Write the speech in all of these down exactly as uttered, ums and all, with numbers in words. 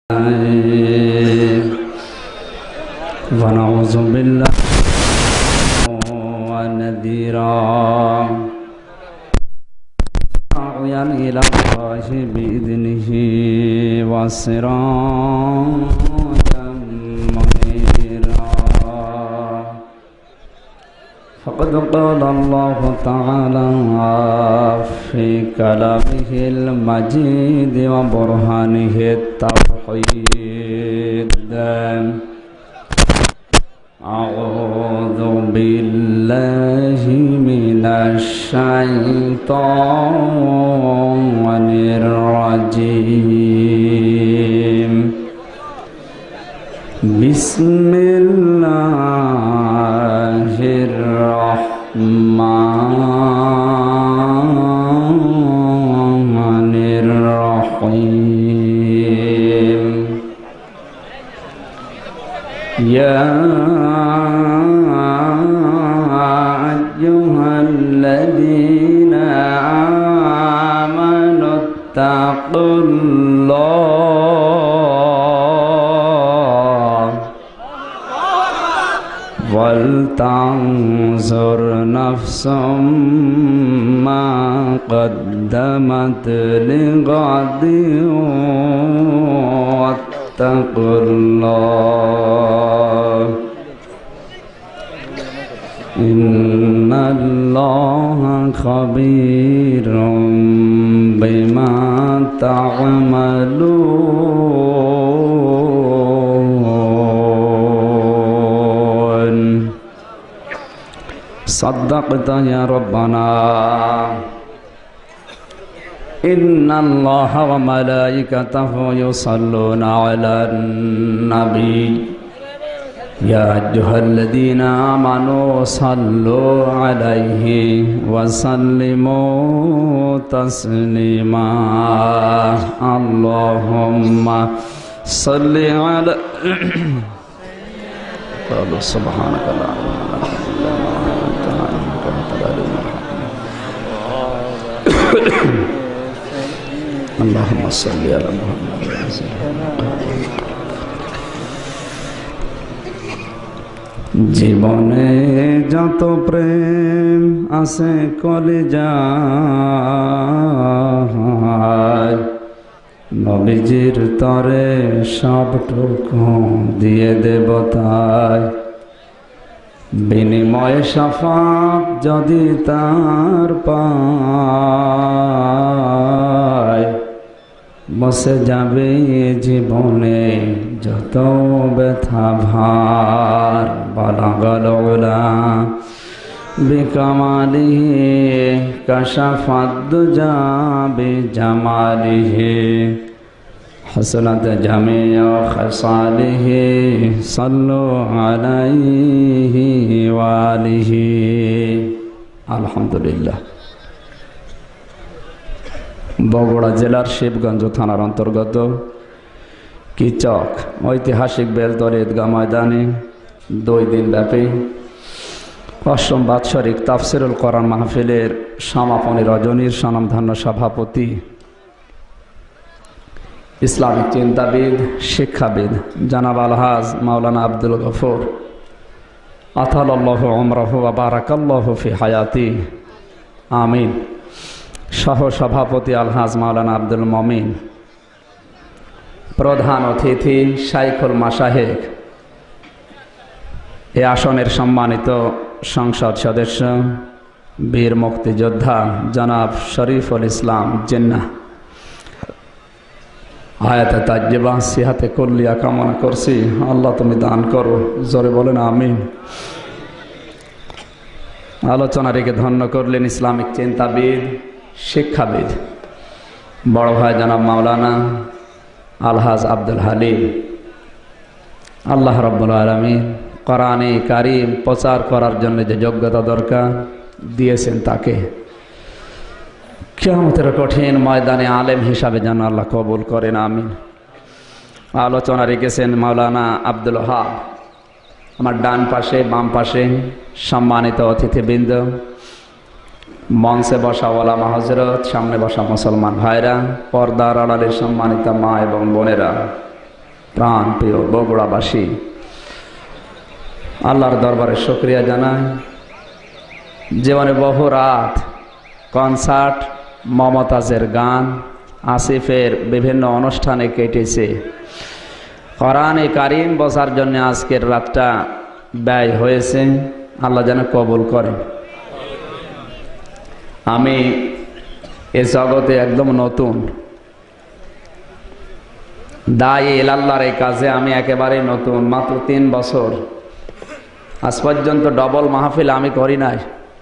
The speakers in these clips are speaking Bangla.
ونعوذ بالله ونذيرا داعيا إلى الله بإذنه وسراجا منيرا فقد قال الله تعالى في كلامه المجيد وبرهانه التوحيد أعوذ بالله من الشيطان الرجيم بسم الله الرحمن الرحيم يا أيها الذين آمنوا اتقوا الله ولتنظر نفس ما قدمت لغد واتقوا الله إن الله خبير بما تعملون صدقت يا ربنا إن الله وملائكته يصلون على النبي يا أيها الذين آمنوا صلوا عليه وسلموا تسليما اللهم صل على قالوا سبحانك لا علم لنا إلا ما علمتنا إنك أنت العليم الحكيم اللهم صل على محمد জীবনে যত প্রেম আছে কলিজায় নবীজির তরে সবটুকু দিয়ে দেব তাই বিনিময়ে শাফাত যদি তার পায় বসে যাবে জীবনে যত ব্যথা ভার বালাগাল উলা বিকামালিহি কাশাফাদ দুজা বিজামালিহি হাসনাত জামিয়া খাসালিহি সাল্লু আলাইহি ওয়া আলিহি আলহামদুলিল্লাহ। বগুড়া জেলার শিবগঞ্জ থানার অন্তর্গত কিচক ঐতিহাসিক বেলতলী ঈদগাহ ময়দানে দুই দিন ব্যাপী অষ্টম বাৎসরিক তাফসিরুল কোরআন মাহফিলের সমাপনী রজনীর স্বনামধন্য সভাপতি ইসলামিক চিন্তাবিদ শিক্ষাবিদ জনাব আলহাজ মাওলানা আব্দুল গফুর আতালাল্লাহু উমরাহু ওয়া বারাকাল্লাহু ফি হায়াতি আমিন সহ সভাপতি আলহাজ মাওলানা আব্দুল মমিন, প্রধান অতিথি শাইখুল মাশায়েখ, এ আসনের সম্মানিত সংসদ সদস্য বীর মুক্তিযোদ্ধা জনাব শরীফুল ইসলাম জিন্নাহ, হায়াতে তাজ্জিবা সিহাতে কুল্লিয়া কামনা করছি আল্লাহ তুমি দান করো, জোরে বলেন আমিন। আলোচনা রেখে ধন্য করলেন ইসলামিক চিন্তাবিদ শিক্ষাবিদ বড় ভাই জনাব মাওলানা আলহাজ আব্দুল হালিম। আল্লাহ রাব্বুল আলামিন কোরআনে কারীম প্রচার করার জন্য যে যোগ্যতা দরকার দিয়েছেন তাকে কিয়ামতের কঠিন ময়দানে আলেম হিসাবে যেন আল্লাহ কবুল করেন আমিন। আলোচনা রেখেছেন মাওলানা আব্দুল ওয়াহাব, আমার ডান পাশে বাম পাশে সম্মানিত অতিথিবৃন্দ, মঞ্চে বসা ওলামা হযরত, সামনে বসা মুসলমান ভাইরা, পর্দার আড়ালে সম্মানিত মা এবং বোনেরা, প্রাণ প্রিয় বগুড়াবাসী, আল্লাহর দরবারে শুকরিয়া জানাই। জীবনে বহু রাত কনসার্ট, মমতাজের গান, আসিফের বিভিন্ন অনুষ্ঠানে কেটেছে। কোরআনে কারিম বসার জন্য আজকের রাতটা ব্যয় হয়েছে, আল্লাহ যেন কবুল করেন। আমি এ জগতে একদম নতুন, দায়ী আল্লাহর এই কাজে আমি একেবারে নতুন, মাত্র তিন বছর। আজ পর্যন্ত ডবল মাহফিল আমি করি নাই।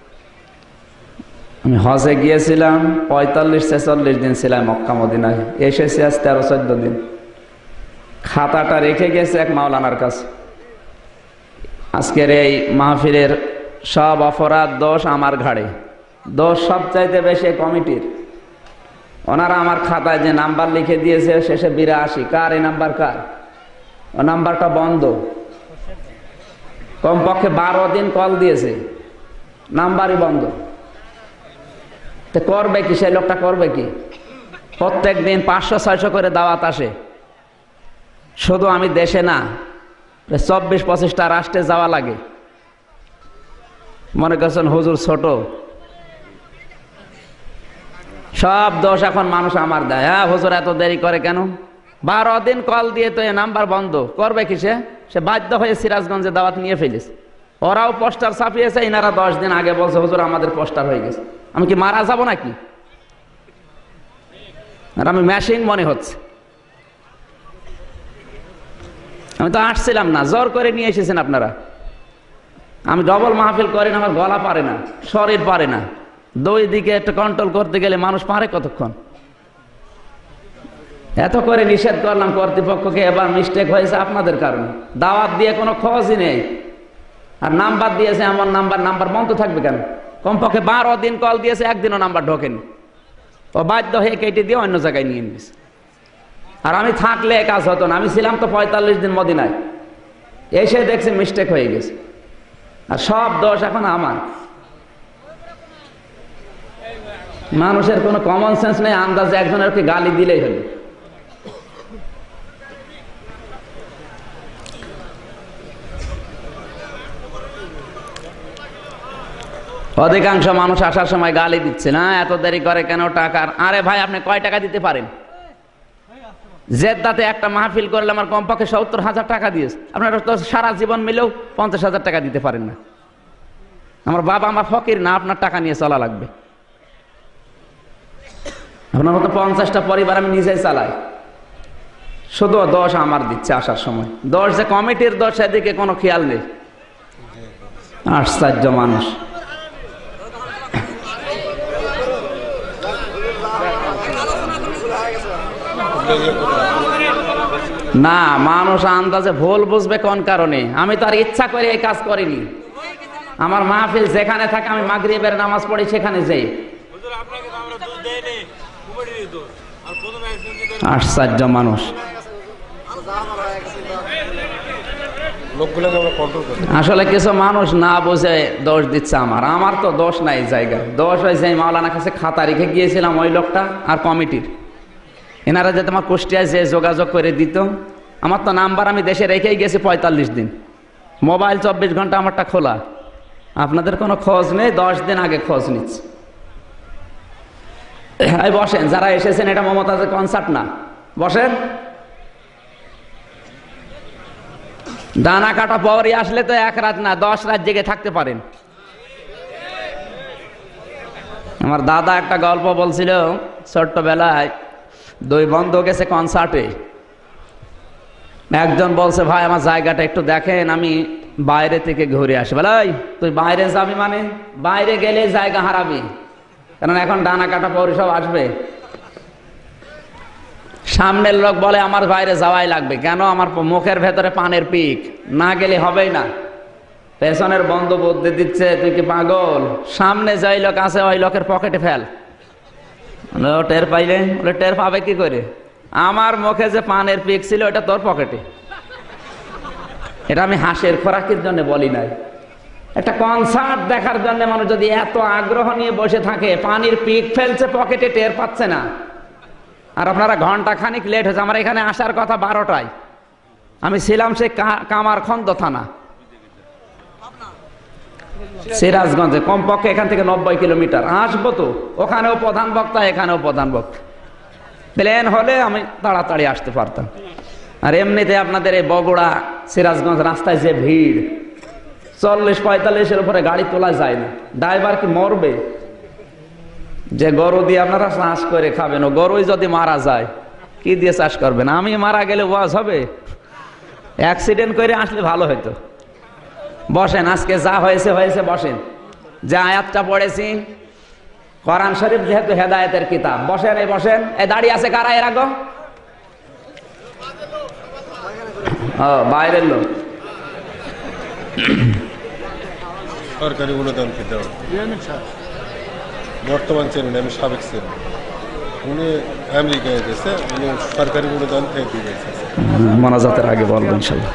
আমি হজে গিয়েছিলাম, পঁয়তাল্লিশ ছেচল্লিশ দিন ছিলাম মক্কা মদিনায়, এসেছি আজ তেরো চোদ্দ দিন। খাতাটা রেখে গেছে এক মাওলানার কাছে। আজকের এই মাহফিলের সব অপরাধ দোষ আমার ঘাড়ে, দোষ সবচাইতে বেশি কমিটির। ওনারা আমার খাতায় যে নাম্বার লিখে দিয়েছে শেষে বিরাশি, কার এই নাম্বার কার? ও নাম্বারটা বন্ধ। কমপক্ষে বারো দিন কল দিয়েছে, নাম্বারই বন্ধ। তো করবে কি সেই লোকটা, করবে কি? প্রত্যেক দিন পাঁচশো ছয়শো করে দাওয়াত আসে। শুধু আমি দেশে না, চব্বিশ পঁচিশটা রাষ্ট্রে যাওয়া লাগে। মনে করছেন হুজুর ছোট? সব দোষ এখন মানুষ আমার দেয়। হ্যাঁ হুজুর এত দেরি করে কেন? বারো দিন কল দিয়ে তো এ নাম্বার বন্ধ, করবে কি সে? সে বাধ্য হয়ে সিরাজগঞ্জে দাওয়াত নিয়ে ফেলিস। ওরাও পোস্টার ছাপিয়েছে, ইনারা দশ দিন আগে বলছে হুজুর আমাদের পোস্টার হয়ে গেছে। আমি কি মারা যাব নাকি? আর আমি মেশিন মনে হচ্ছে। আমি তো আসছিলাম না, জোর করে নিয়ে এসেছেন আপনারা। আমি ডবল মাহফিল করি না, আমার গলা পারে না, শরীর পারে না। দুই দিকে একটা কন্ট্রোল করতে গেলে মানুষ পারে কতক্ষণ? এত করে নিষেধ করলাম কর্তৃপক্ষকে, এবার মিস্টেক হয়েছে আপনাদের কারণে। দাওয়াত দিয়ে কোনো খোঁজই নেই, আর নাম্বার দিয়েছে এমন নাম্বার, নাম্বার বন্ধ থাকবে কেন? কমপক্ষে বারো দিন কল দিয়েছে, একদিনও নাম্বার ঢোকেনি। ও বাধ্য হয়ে কেটে দিয়ে অন্য জায়গায় নিয়ে নিয়েছে। আর আমি থাকলে কাজ হতো না। আমি ছিলাম তো পঁয়তাল্লিশ দিন মদিনায়, এসে দেখছি মিস্টেক হয়ে গেছে। আর সব দোষ এখন আমার। মানুষের কোনো কমন সেন্স নেই, আন্দাজে একজনের কি গালি দিলেই হলো। অধিকাংশ মানুষ আসার সময় গালি দিচ্ছে, না এত দেরি করে কেন টাকার? আরে ভাই আপনি কয় টাকা দিতে পারেন? জেদ্দাতে একটা মাহফিল করলে আমার কমপক্ষে সত্তর হাজার টাকা দিয়েছে। আপনারা তো সারা জীবন মিলেও পঞ্চাশ হাজার টাকা দিতে পারেন না। আমার বাবা আমার ফকির না, আপনার টাকা নিয়ে চলা লাগবে। আপনার মতো পঞ্চাশটা পরিবার আমি নিজেই চালাই। শুধু দোষ আমার দিচ্ছে আসার সময়। দোষ যে কমিটির দোষ, সেদিকে কোনো খেয়াল নেই। আশ্চর্য মানুষ। না, মানুষ আন্দাজে ভুল বুঝবে কোন কারণে? আমি তো আর ইচ্ছা করে এই কাজ করিনি। আমার মাহফিল যেখানে থাকে আমি মাগরিবের নামাজ পড়ি সেখানে যাই। আশ্চর্য মানুষ। আসলে কিছু মানুষ না বুঝে দোষ দিচ্ছে আমার। আমার তো দোষ নাই জায়গা। দোষ হয়েছে মাওলানার কাছে খাতা রেখে গিয়েছিলাম ওই লোকটা আর কমিটির। এনারা যে তোমার কুষ্টিয়ায় যে যোগাযোগ করে দিত, আমার তো নাম্বার আমি দেশে রেখেই গেছি পঁয়তাল্লিশ দিন। মোবাইল চব্বিশ ঘন্টা আমারটা খোলা। আপনাদের কোনো খোঁজ নেই, দশ দিন আগে খোঁজ নিচ্ছে। এই বসেন, যারা এসেছেন, এটা মমতাজের কনসার্ট না, বসেন। ডানা কাটা পরই আসলে তো এক রাত না দশ রাত জেগে থাকতে পারেন। আমার দাদা একটা গল্প বলছিল, ছোট্টবেলায় দুই বন্ধু গেছে কনসার্টে। একজন বলছে ভাই আমার জায়গাটা একটু দেখেন, আমি বাইরে থেকে ঘুরে আসি। বলাই তুই বাইরে যাবি মানে? বাইরে গেলে জায়গা হারাবি, কারণ এখন ডানা কাটা পরে সব আসবে। সামনের লোক বলে আমার বাইরে যাওয়াই লাগবে। কেন? আমার মুখের ভেতরে পানের পিক, না গেলে হবেই না। পেছনের বন্ধু বুদ্ধি দিচ্ছে তুই কি পাগল? সামনে যাই লোক আছে ওই লোকের পকেটে ফেল। টের পাইলে? বলে টের পাবে কি করে? আমার মুখে যে পানের পিক ছিল ওটা তোর পকেটে। এটা আমি হাসির খোরাকির জন্য বলি নাই। একটা কনসার্ট দেখার জন্য মানুষ যদি এত আগ্রহ নিয়ে বসে থাকে, পানির পিক ফেলছে পকেটে, টের পাচ্ছে না। আর আপনারা ঘন্টা খানিক লেট হয়েছে। আমার এখানে আসার কথা বারোটায়, আমি ছিলাম সে কামারখন্দ থানা, সিরাজগঞ্জে, কমপক্ষে এখান থেকে নব্বই কিলোমিটার। আসবো তো, ওখানেও প্রধান বক্তা, এখানেও প্রধান বক্তা। প্লেন হলে আমি তাড়াতাড়ি আসতে পারতাম। আর এমনিতে আপনাদের এই বগুড়া সিরাজগঞ্জ রাস্তায় যে ভিড়, চল্লিশ পঁয়তাল্লিশের উপরে গাড়ি তোলা যায় না। ড্রাইভার কি মরবে? যে গরু দিয়ে আপনারা চাষ করে খাবেন, ও গরুই যদি মারা যায় কি দিয়ে চাষ করবেন? আমি মারা গেলে ওয়াজ হবে? অ্যাক্সিডেন্ট করে আসলে ভালো হতো। বসেন, আজকে যা হয়েছে হয়েছে, বসেন। যে আয়াতটা পড়েছি, কোরআন শরীফ যেহেতু হেদায়েতের কিতাব, বসেন, এই বসেন। এই দাঁড়িয়ে আছে কারা এর আগে? ও, বাইরের লোক। সরকারি অনুদান খেতে বর্তমান চেয়ারম্যান, আমি সাবেক চেয়ারম্যান, উনি আমেরিকায় গেছে, উনি সরকারি অনুদান থেকে দিয়ে গেছে। মোনাজাতের আগে বলবেন ইনশাআল্লাহ।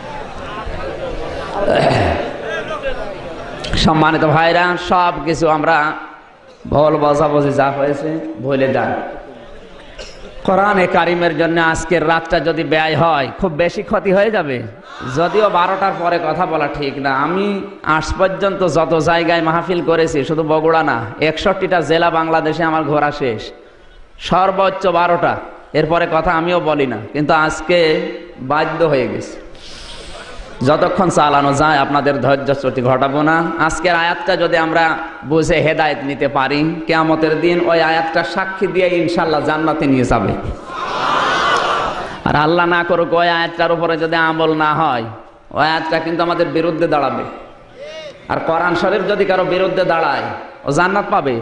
সম্মানিত ভাইরা, সব কিছু আমরা ভুল বোঝাবুঝি যা হয়েছে ভুলে যান। কোরআনে কারিমের জন্য আজকের রাতটা যদি ব্যয় হয়, খুব বেশি ক্ষতি হয়ে যাবে। যদিও বারোটার পরে কথা বলা ঠিক না। আমি আজ পর্যন্ত যত জায়গায় মাহফিল করেছি, শুধু বগুড়া না, একষট্টিটা জেলা বাংলাদেশে আমার ঘোরা শেষ, সর্বোচ্চ বারোটা। এরপরে কথা আমিও বলি না, কিন্তু আজকে বাধ্য হয়ে গেছে। যতক্ষণ চালানো যায় আপনাদের ধৈর্যচ্যুতি ঘটাবো না। আজকের আয়াতটা যদি আমরা বুঝে হেদায়েত নিতে পারি, কিয়ামতের দিন ওই আয়াতটা সাক্ষী দিয়ে ইনশাল্লাহ জান্নাতে নিয়ে যাবে। আর আল্লাহ না করুক, ওই আয়াতটার উপরে যদি আমল না হয়, ওই আয়াতটা কিন্তু আমাদের বিরুদ্ধে দাঁড়াবে। আর কোরআন শরীফ যদি কারো বিরুদ্ধে দাঁড়ায়, ও জান্নাত পাবে?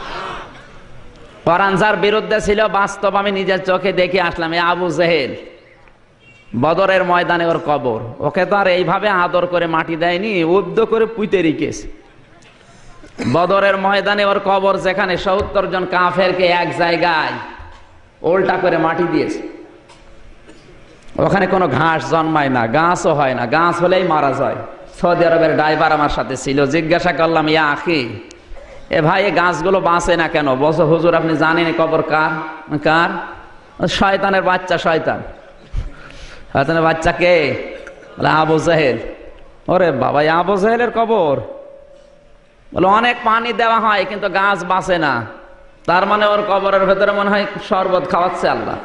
কোরআন যার বিরুদ্ধে ছিল, বাস্তব আমি নিজের চোখে দেখে আসলাম। এই আবু জেহেল, বদরের ময়দানে ওর কবর, ওকে তো আর এইভাবে আদর করে মাটি দেয়নি, উদ্য করে পুঁতে রেখেছে। বদরের ময়দানে ওর কবর, যেখানে সত্তর জন কাফেরকে এক জায়গায় উল্টা করে মাটি দিয়েছে। ওখানে কোনো ঘাস জন্মায় না, গাছও হয় না, গাছ হলেই মারা যায়। সৌদি আরবের ড্রাইভার আমার সাথে ছিল, জিজ্ঞাসা করলাম, ইয়া আখি, এ ভাই এই গাছগুলো বাঁচে না কেন? বলছে, হুজুর আপনি জানেন কবর কার? কার? শয়তানের বাচ্চা। শয়তান শয়তানের বাচ্চা কে? বলে আবু জেহেল। ওরে বাবা, আবু জেহেলের কবর? বলে অনেক পানি দেওয়া হয় কিন্তু গাছ বাঁচে না। তার মানে ওর কবরের ভেতরে মনে হয় শরবত খাওয়াচ্ছে আল্লাহ।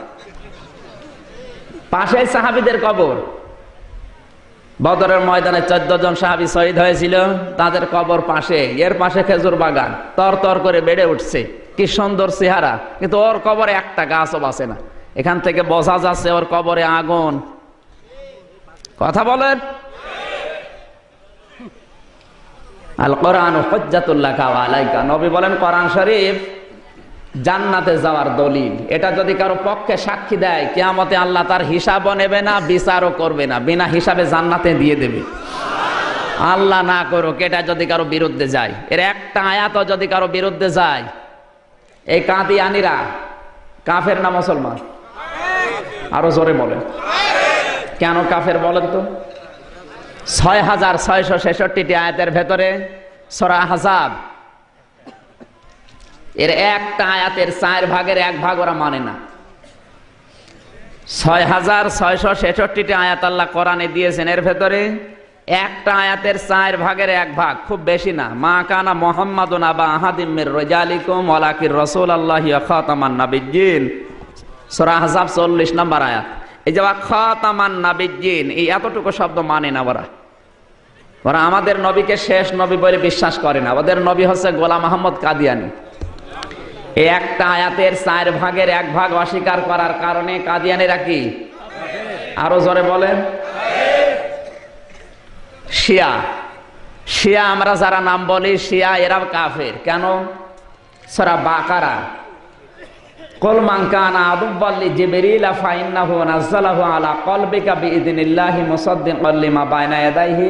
পাশে সাহাবীদের কবর, বদরের ময়দানে চোদ্দ জন সাহাবী শহীদ হয়েছিল, তাদের কবর পাশে। এর পাশে খেজুর বাগান তর তর করে বেড়ে উঠছে, কি সুন্দর চেহারা, কিন্তু ওর কবরে একটা গাছও বাঁচে না। এখান থেকে বোঝা যাচ্ছে ওর কবরে আগুন। কথা বলেন। আল কোরআন হুজ্জাতুল লাকা ওয়া আলাইকা, নবী বলেন কোরআন শরীফ জান্নাতে যাওয়ার দলিল। এটা যদি কারো পক্ষে সাক্ষী দেয়, কিয়ামতে আল্লাহ তার হিসাবও নেবে না, বিচারও করবে না, বিনা হিসাবে জান্নাতে দিয়ে দেবে। আল্লাহ না করুক, এটা যদি কারো বিরুদ্ধে যায়, এর একটা আয়াতও যদি কারো বিরুদ্ধে যায়, এই কাদিয়ানীরা কাফের না মুসলমান? আরো জোরে বলেন। কেন কাফের বলেন তো? ছয় হাজার ছয়শো ছেষট্টিটি আয়াতের ভেতরে সূরা আহজাব, এর একটা আয়াতের চার ভাগের এক ভাগ ওরা মানে না। ছয় হাজার ছয়শো ছেষট্টিটি আয়াত আল্লাহ কোরআনে দিয়েছেন, এর ভেতরে একটা আয়াতের চার ভাগের এক ভাগ, খুব বেশি না। মা কানা মুহাম্মাদুন আবা আহাদিম মির রিজালিকুম ওয়ালাকির রাসূলুল্লাহি ওয়া খাতামান নাবিয়্যিন, সূরা আহজাব চল্লিশ নম্বর আয়াত। এই যে খাতামান নাবিয়্যিন, এই এতটুকু শব্দ মানে না ওরা। ওরা আমাদের নবীকে শেষ নবী বলে বিশ্বাস করে না। ওদের নবী হচ্ছে গোলাম আহমদ কাদিয়ানী। এই একটা আয়াতের চার ভাগের এক ভাগ অস্বীকার করার কারণে কাদিয়ানীরা কি? আরো জোরে বলেন। শিয়া, শিয়া আমরা যারা নাম বলি শিয়া, এরাও কাফের। কেন? সূরা বাকারা, কুল মান কানা আদুব্বাল লিজিবরিল ফাইন্নাহু নাযালাহু আলা কলবিকা বিইذনিল্লাহি মুসাদ্দিকাল লিমা বাইনা ইয়াদাইহি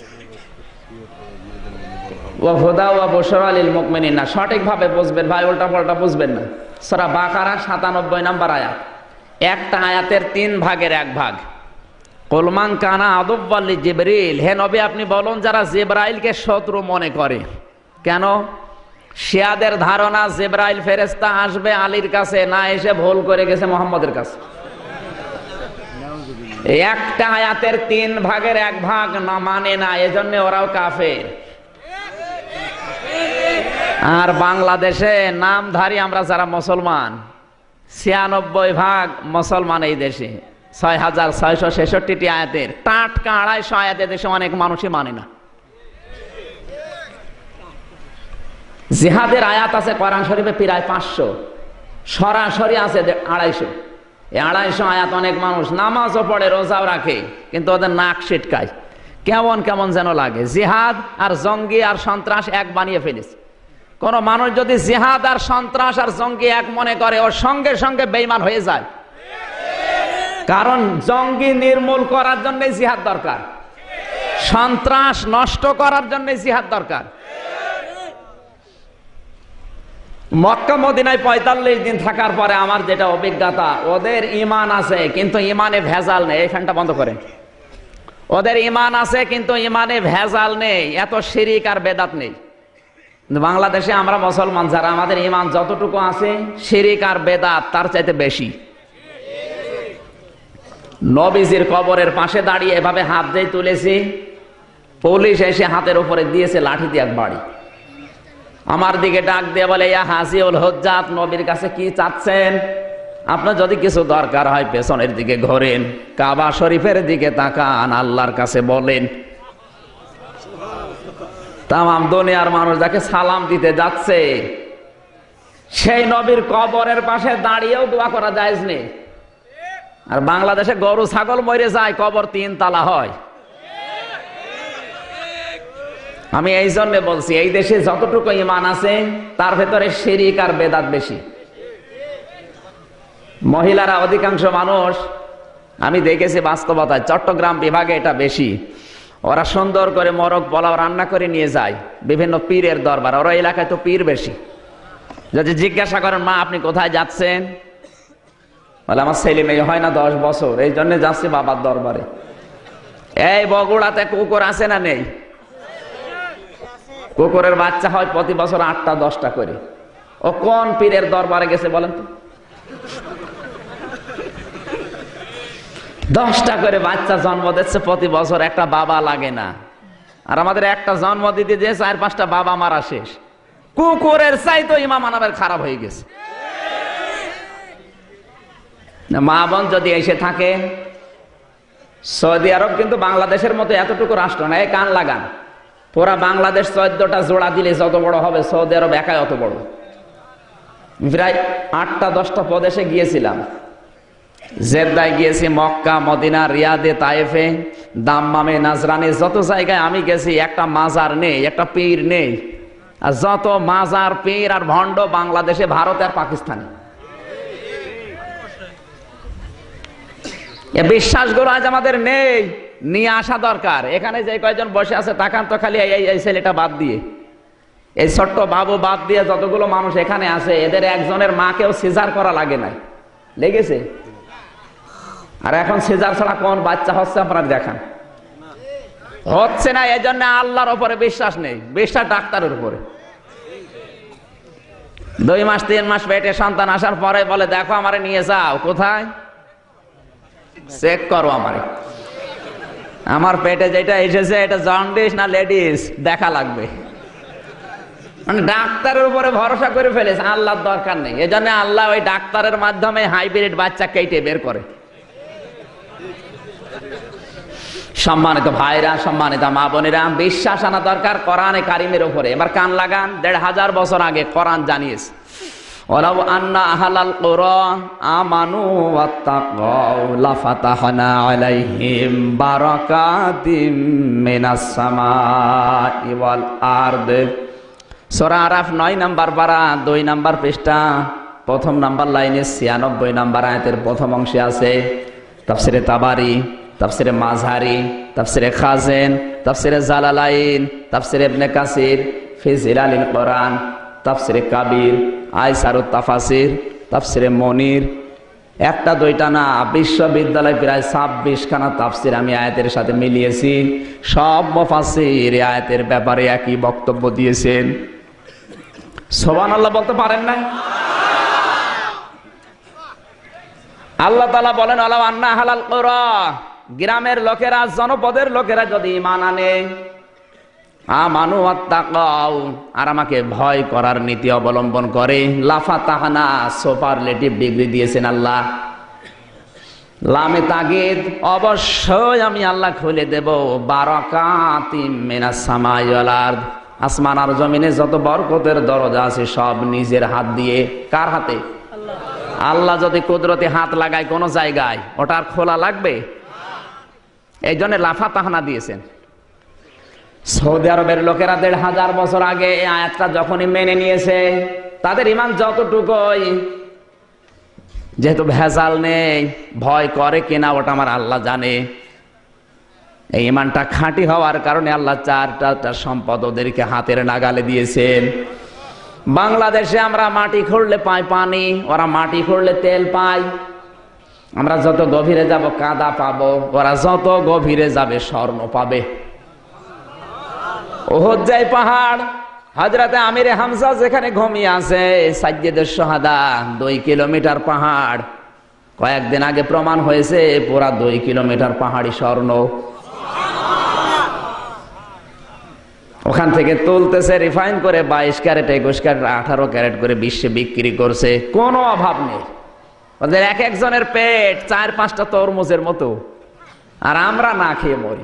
ওয়া হুদা ওয়া বুশরা লিল মুমিনিন। না, সঠিকভাবে বুঝবেন ভাই, উল্টা পাল্টা বুঝবেন না। সূরা বাকারা সাতানব্বই নম্বর আয়াত, একটা আয়াতের তিন ভাগের এক ভাগ। কুল মান কানা আদুব্বাল লিজিবরিল, হে নবী আপনি বলুন যারা জিবরাইলকে শত্রু মনে করে। কেন? শিয়াদের ধারণা জিবরাইল ফেরেশতা আসবে আলীর কাছে, না এসে ভুল করে গেছে মুহাম্মদের কাছে। একটা আয়াতের তিন ভাগের এক ভাগ না মানে না, এজন্য ওরাও কাফের। আর বাংলাদেশে নামধারী আমরা যারা মুসলমান, ছিয়ানব্বই ভাগ মুসলমান এই দেশে। ছয় হাজার ছয়শো ছেষট্টি আয়াতের টাটকা আড়াইশো আয়াতের দেশে অনেক মানুষই মানে না। জিহাদের আয়াত আছে কোরআন শরীফে প্রায় পাঁচশো, সরাসরি আছে আড়াইশো। এই আড়াইশো আয়াত অনেক মানুষ নামাজও পড়ে, রোজাও রাখে, কিন্তু ওদের নাক ছিটকায়, কেমন কেমন যেন লাগে। জিহাদ আর জঙ্গি আর সন্ত্রাস এক বানিয়ে ফেলেছে। কোন মানুষ যদি জিহাদ আর সন্ত্রাস আর জঙ্গি এক মনে করে, ওর সঙ্গে সঙ্গে বেঈমান হয়ে যায়। কারণ জঙ্গি নির্মূল করার জন্য জিহাদ দরকার, সন্ত্রাস নষ্ট করার জন্য জিহাদ দরকার। মক্কা মদিনায় পঁয়তাল্লিশ দিন থাকার পরে আমার যেটা অভিজ্ঞতা, ওদের ইমান আছে কিন্তু ইমানে ভেজাল নেই। এই ফ্যানটা বন্ধ করে। ওদের ইমান আছে কিন্তু ইমানে ভেজাল নেই, এত শিরিক আর বেদাত নেই। বাংলাদেশে আমরা মুসলমান যারা, আমাদের ইমান যতটুকু আছে শিরিক আর বেদাত তার চাইতে বেশি। নবীজির কবরের পাশে দাঁড়িয়ে এভাবে হাত দিয়ে তুলেছি, পুলিশ এসে হাতের উপরে দিয়েছে লাঠি দিয়ে এক বাড়ি। আমার দিকে ডাক দিয়ে বলে, ইয়া হাজিউল হুজ্জাত, নবীর কাছে কি চাচ্ছেন? আপনার যদি কিছু দরকার হয় পেছনের দিকে ঘোরেন, কাবা শরীফের দিকে তাকান, আল্লাহর কাছে বলেন। তামাম দুনিয়ার মানুষ যাকে সালাম দিতে যাচ্ছে, সেই নবীর কবরের পাশে দাঁড়িয়েও দোয়া করা জায়েজ নেই। আর বাংলাদেশে গরু ছাগল মরে যায়, কবর তিন তালা হয়। আমি এই জন্য বলছি, এই দেশে যতটুকু ইমান আছে তার ভেতরে শিরিক আর বেদাত বেশি। মহিলারা অধিকাংশ মানুষ, আমি দেখেছি বাস্তবতায়, চট্টগ্রাম বিভাগে এটা বেশি। ওরা সুন্দর করে মরক পোলাও রান্না করে নিয়ে যায় বিভিন্ন পীরের দরবার। ওরা এলাকায় তো পীর বেশি। যদি জিজ্ঞাসা করেন, মা আপনি কোথায় যাচ্ছেন? বলে আমার ছেলে মেয়ে হয় না দশ বছর, এই জন্য যাচ্ছি বাবার দরবারে। এই বগুড়াতে কুকুর আছে না নেই? কুকুরের বাচ্চা হয় প্রতি বছর আটটা দশটা করে। ও কোন পীরের দরবারে গেছে বলেন তো? দশটা করে বাচ্চা জন্ম দিচ্ছে প্রতি বছর, একটা বাবা লাগে না। আর আমাদের একটা জন্ম দিতে যে চার পাঁচটা বাবা মারা শেষ। কুকুরের চাই তো ইমাম মানবের খারাপ হয়ে গেছে। মা বোন যদি এসে থাকে, সৌদি আরব কিন্তু বাংলাদেশের মতো এতটুকু রাষ্ট্র না। এই কান লাগান, পুরা বাংলাদেশ চোদ্দটা জোড়া দিলে যত বড় হবে, সৌদি আরব একাই অত বড়। প্রায় আটটা দশটা প্রদেশে গিয়েছিলাম। জেদ্দায় গিয়েছি, মক্কা, মদিনা, রিয়াদে, তায়েফে, দাম্মামে, নাজরানে, যত জায়গায় আমি গেছি একটা মাজার নেই, একটা পীর নেই। আর যত মাজার, পীর আর ভণ্ড বাংলাদেশে, ভারতে আর পাকিস্তানে। এ বিশ্বাসগুলো আজ আমাদের নেই, নিয়ে আসা দরকার। এখানে যে কয়জন বসে আছে তাকান তো খালি এই এই ছেলেটা বাদ দিয়ে, এই ছোট্ট বাবু বাদ দিয়ে যতগুলো মানুষ এখানে আছে, এদের একজনের মাকেও সিজার করা লাগে নাই, লেগেছে? আর এখন সিজার ছাড়া কোন বাচ্চা হচ্ছে আপনারা দেখান? হচ্ছে না। এই জন্য আল্লাহর উপরে বিশ্বাস নেই, বিশ্বাস ডাক্তারের উপরে। দুই মাস তিন মাস পেটে সন্তান আসার পরে বলে, দেখো আমারে নিয়ে যাও। কোথায়? চেক করো আমারে, আমার পেটে যেটা এসেছে এটা জন্ডিস না লেডিস দেখা লাগবে। মানে ডাক্তারের উপরে ভরসা করে ফেলেছে, আল্লাহর দরকার নেই। এজন্য আল্লাহ ওই ডাক্তারের মাধ্যমে হাইব্রিড বাচ্চা কেটে বের করে। সম্মানিত ভাইরা, সম্মানিত মা বোনেরা, বিশ্বাস আনা দরকার কোরআনে কারিমের উপরে। এবার কান লাগান, দেড় হাজার বছর আগে কোরআন জানিয়েছে, ওয়ালাউ আন্না আহলাল কুরা আমানু ওয়াত্তাকাউ লাফাতাহনা আলাইহিম বারাকাতিম মিনাস সামাই ওয়াল আরদ। সূরা আরাফ নয় নাম্বার পারা, দুই নাম্বার পৃষ্ঠা, প্রথম নাম্বার লাইনে ছিয়ানব্বই নাম্বার আয়াতের প্রথম অংশে আছে। তাফসিরে তাবারি, তাফসিরে মাযহারি, তাফসিরে খাজেন, তাফসিরে জালালাইন, তাফসিরে ইবনে কাসির, ফি জিলালিল কোরআন, তাফসিরে কাবির, আইসারুত তাফাসির, তাফসিরে মনির। একটা দুইটা না, বিশ্ববিদ্যালয় প্রায় ছাব্বিশ খানা তাফসির আমি আয়াতের সাথে মিলিয়েছি। সব মুফাসসির এই আয়াতের ব্যাপারে একই বক্তব্য দিয়েছেন। সুবহানাল্লাহ বলতে পারেন না? আল্লাহ তাআলা বলেন, আল্লাহ আন্না হালাল কুরা, গ্রামের লোকেরা, জনপদের লোকেরা যদি ঈমান আনে, আমানু ওয়াত্তাকাউ, আর আমাকে ভয় করার নীতি অবলম্বন করে, লাফাতাহনা, সুপারলেটিভ ডিগ্রি দিয়েছেন আল্লাহ। লামে তাগিদ, অবশ্যই আমি আল্লাহ খুলে দেব বারাকাতিম মিনাস সামাই ওয়াল আরদ, আসমান আর জমিনে যত বরকতের দরজা আছে সব নিজের হাত দিয়ে। কার হাতে? আল্লাহ যদি কুদরতি হাত লাগায় কোন জায়গায়, ওটার খোলা লাগবে? এই জন্য লাফাতাহনা দিয়েছেন। সৌদি আরবের লোকেরা দেড় হাজার বছর আগে এই আয়াতটা যখনই মেনে নিয়েছে, তাদের ঈমান যতটুকুই, যেহেতু ভেজাল নেই, ভয় করে কিনা ওটা আমার আল্লাহ জানে। এই ঈমানটা খাঁটি হওয়ার কারণে আল্লাহ চারটা সম্পদ ওদেরকে হাতের নাগালে দিয়েছেন। বাংলাদেশে আমরা মাটি খুঁড়লে পাই পানি, ওরা মাটি খুঁড়লে তেল পায়। আমরা যত গভীরে যাব কাদা পাবো, ওরা যত গভীরে যাবে স্বর্ণ পাবে। ওহদ যাই পাহাড়, হযরতে আমিরে হামজা যেখানে ঘুমিয়ে আছে, সাজ্জেদুশ শুহাদা, দুই কিলোমিটার পাহাড়। কয়েকদিন আগে প্রমাণ হয়েছে পুরা দুই কিলোমিটার পাহাড়ি স্বর্ণ। ওখান থেকে তুলতেছে রিফাইন করে বাইশ ক্যারেট, একুশ ক্যারেট, আঠারো ক্যারেট করে বিশ্বে বিক্রি করছে। কোনো অভাব নেই। ওদের এক একজনের পেট চার পাঁচটা তরমুজের মতো, আর আমরা না খেয়ে মরি।